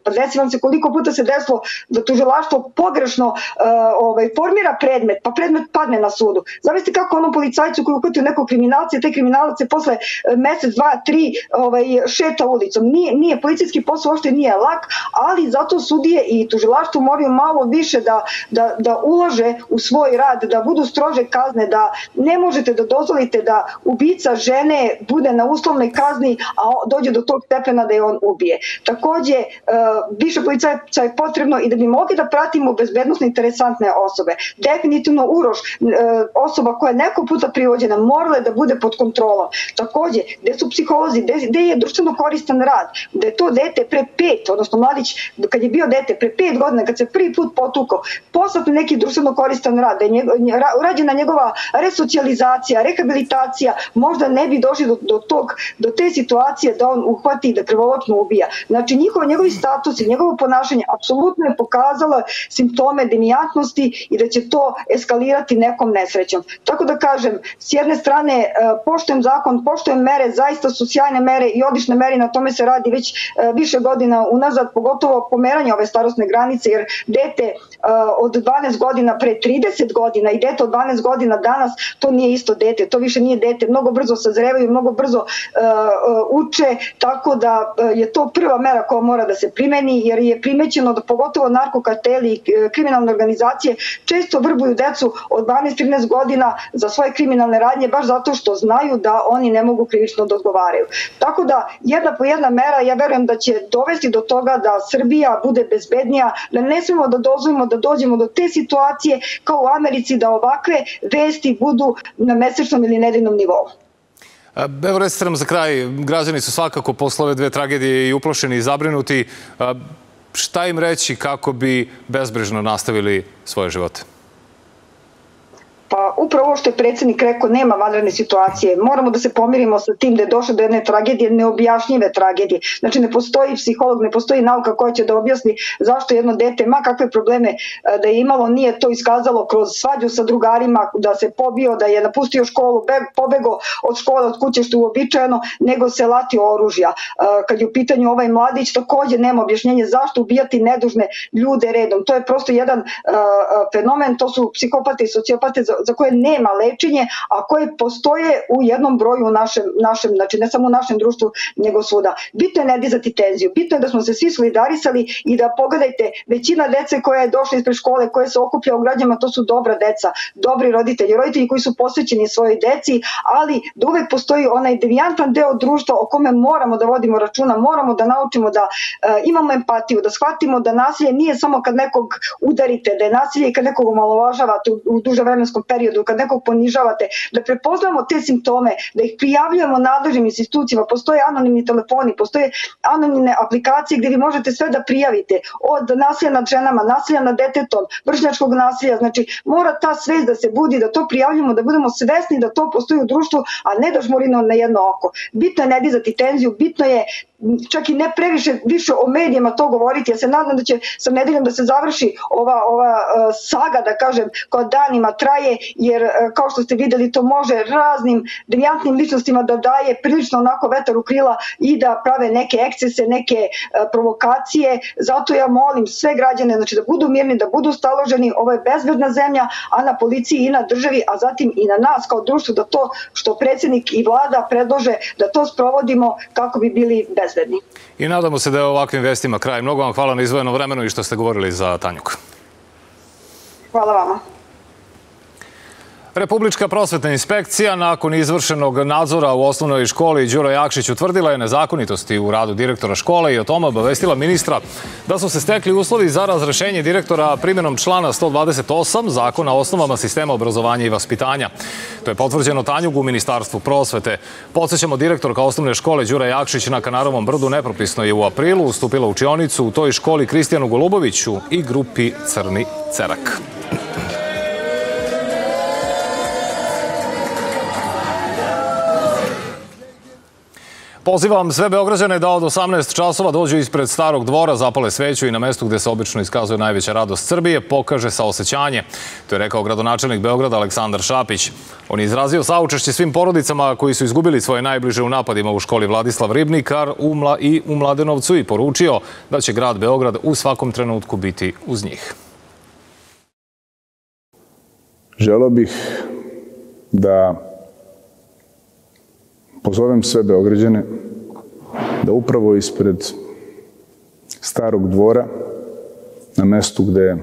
Pa desi vam se koliko puta se desilo da tužilaštvo pogrešno formira predmet, pa predmet padne na sudu. Zamislite kako onom policajcu koji uhvatio nekog kriminalca i taj kriminalac se posle mesec, dva, tri šeta ulicom. Nije, policijski posao uopšte nije lak, ali zato sudije i tužilaštvo moraju malo više da ulaže u svoj rad, da budu strože kazne, da ne možete da dozvolite da ubica žene bude na uslovnoj kazni, a dođe do tog stepena da je on ubije. Takođe, više policajaca je potrebno i da bi mogli da pratimo bezbednosno interesantne osobe. Definitivno Uroš, osoba koja je neko puta privođena, morala je da bude pod kontrolom. Takođe, gde su psiholozi, gde je društveno koristan rad, da je to dete pre 5, odnosno mladić, kad je bio dete pre 5 godina, kad se prvi put potukao, poslat neki društveno koristan rad, da je urađena njegova resocijalizacija, rehabilitacija, možda ne bi došli do te situacije da on uhvati i da krvoločno ubija. Znači, njegovi statusi, njegovo ponašanje apsolutno je pokazalo simptome devijantnosti i da će to eskalirati nekom nesrećom. Tako da kažem, s jedne strane poštujem zakon, poštujem mere, zaista su sjajne mere i odlične mere, na tome se radi već više godina unazad, pogotovo pomeranje ove starosne granice, jer dete od 12 godina pre 30 godina i dete od 12 godina danas, to nije isto dete, to više nije dete, mnogo brzo sazrevaju, mnogo brzo uče, tako da je to prva mera koja mora da se primeni, jer je primećeno da pogotovo narkokarteli i kriminalne organizacije često vrbuju decu od 12-13 godina za svoje kriminalne radnje, baš zato što znaju da oni ne mogu krivično da odgovaraju. Tako da, jedna po jedna mera, ja verujem da će dovesti do toga da Srbija bude bezbednija, da ne smemo da dozvolimo da dođemo do te situacije kao u Americi, da ovakve vesti budu na mesečnom ili nedeljnom nivou. Evo, recite nam za kraj, građani su svakako posle ove dve tragedije i uplašeni i zabrinuti. Šta im reći kako bi bezbrižno nastavili svoje živote? Pa upravo ovo što je predsjednik rekao, nema vanredne situacije. Moramo da se pomirimo sa tim da je došlo do jedne tragedije, neobjašnjive tragedije. Znači ne postoji psiholog, ne postoji nauka koja će da objasni zašto jedno dete, ma kakve probleme da je imalo, nije to iskazalo kroz svađu sa drugarima, da se pobio, da je napustio školu, pobegao od škole, od kuće što je uobičajeno, nego se latio oružja. Kad je u pitanju ovaj mladić, takođe nema objašnjenje zašto ubijati nedužne ljude redom. To je prosto jedan fenomen, to su psihopate i sociopate za koje nema lečenje, a koje postoje u jednom broju u našem, znači ne samo u našem društvu, nego svuda. Bitno je ne dizati tenziju, bitno je da smo se svi solidarisali i da pogledajte, većina dece koja je došla ispred škole, koje se okuplja u građama, to su dobra deca, dobri roditelji koji su posvećeni svojoj deci, ali da uvek postoji onaj devijantan deo društva o kome moramo da vodimo računa, moramo da naučimo da imamo empatiju, da shvatimo da nasilje nije samo kad nekog udarite, da je nasilje i kad nekog omalovažavate u duže vremenskom periodu, kad nekog ponižavate, da prepoznamo te simptome, da ih prijavljujemo nadležnim institucijama, postoje anonimni telefoni, postoje anonimne aplikacije gdje vi možete sve da prijavite, od nasilja nad ženama, nasilja nad detetom, vršnjačkog nasilja, znači mora ta svest da se budi, da to prijavljujemo, da budemo svesni da to postoji u društvu, a ne da žmurimo na jedno oko. Bitno je ne dizati tenziju, bitno je čak i ne previše više o medijima to govoriti. Ja se nadam da će sa nedeljom da se završi ova saga, da kažem, koja danima traje, jer kao što ste videli to može raznim devijantnim ličnostima da daje prilično onako vetar u krila i da prave neke ekscese, neke provokacije. Zato ja molim sve građane, znači da budu mirni, da budu staloženi. Ovo je bezbedna zemlja, a na policiji i na državi, a zatim i na nas kao društvu, da to što predsjednik i vlada predlože, da to sprovodimo kako bi bili bezbedni. I nadamo se da je ovakvim vestima kraj. Mnogo vam hvala na izdvojeno vremenu i što ste govorili za Tanjuk. Hvala vama. Republička prosvetna inspekcija nakon izvršenog nadzora u osnovnoj školi Đuro Jakšić utvrdila je nezakonitosti u radu direktora škole i o tome obavestila ministra da su se stekli uslovi za razrešenje direktora primjenom člana 128 Zakona o osnovama sistema obrazovanja i vaspitanja. To je potvrđeno Tanjugu u Ministarstvu prosvete. Podsećamo, direktorka osnovne škole Đuro Jakšić na Kanarovom brdu nepropisno je u aprilu ustupila učionicu u toj školi Kristijanu Goluboviću i grupi Crni Cerak. Pozivam sve Beograđane da od 18 časova dođu ispred Starog dvora, zapale sveću i na mestu gde se obično iskazuje najveća radost Srbije pokaže saosećanje. To je rekao gradonačelnik Beograda Aleksandar Šapić. On je izrazio saučešće svim porodicama koji su izgubili svoje najbliže u napadima u školi Vladislav Ribnik i u Mladenovcu i poručio da će grad Beograd u svakom trenutku biti uz njih. Želeo bih da pozovem sve Beograđane da upravo ispred Starog dvora, na mestu gde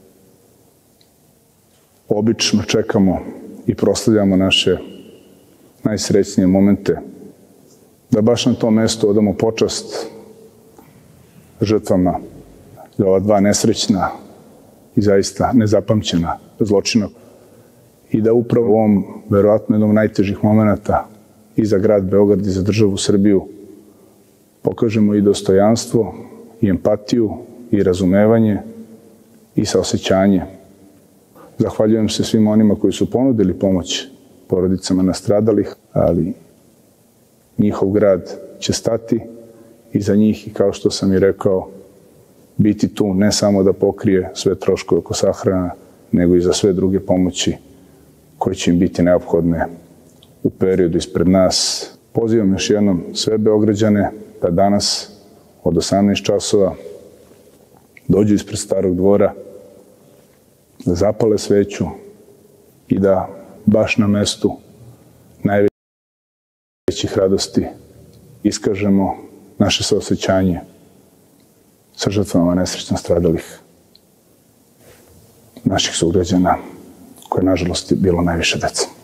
obično čekamo i proslavljamo naše najsrećnije momente, da baš na tom mestu odamo počast žrtvama za ova dva nesrećna i zaista nezapamćena zločina i da upravo u ovom, verovatno, jednom najtežih momenta i za grad Beograd i za državu Srbiju pokažemo i dostojanstvo, i empatiju, i razumevanje, i saosećanje. Zahvaljujem se svima onima koji su ponudili pomoć porodicama nastradalih, ali njihov grad će stati iza njih i, kao što sam i rekao, biti tu ne samo da pokrije sve troškove oko sahrana, nego i za sve druge pomoći koje će im biti neophodne u periodu ispred nas. Pozivam još jednom sve Beograđane da danas od 18 časova dođu ispred Starog dvora, da zapale sveću i da baš na mestu najvećih radosti iskažemo naše saosećanje sa žrtvama nesrećno stradalih naših sugrađana, koje nažalost je bilo najviše dece.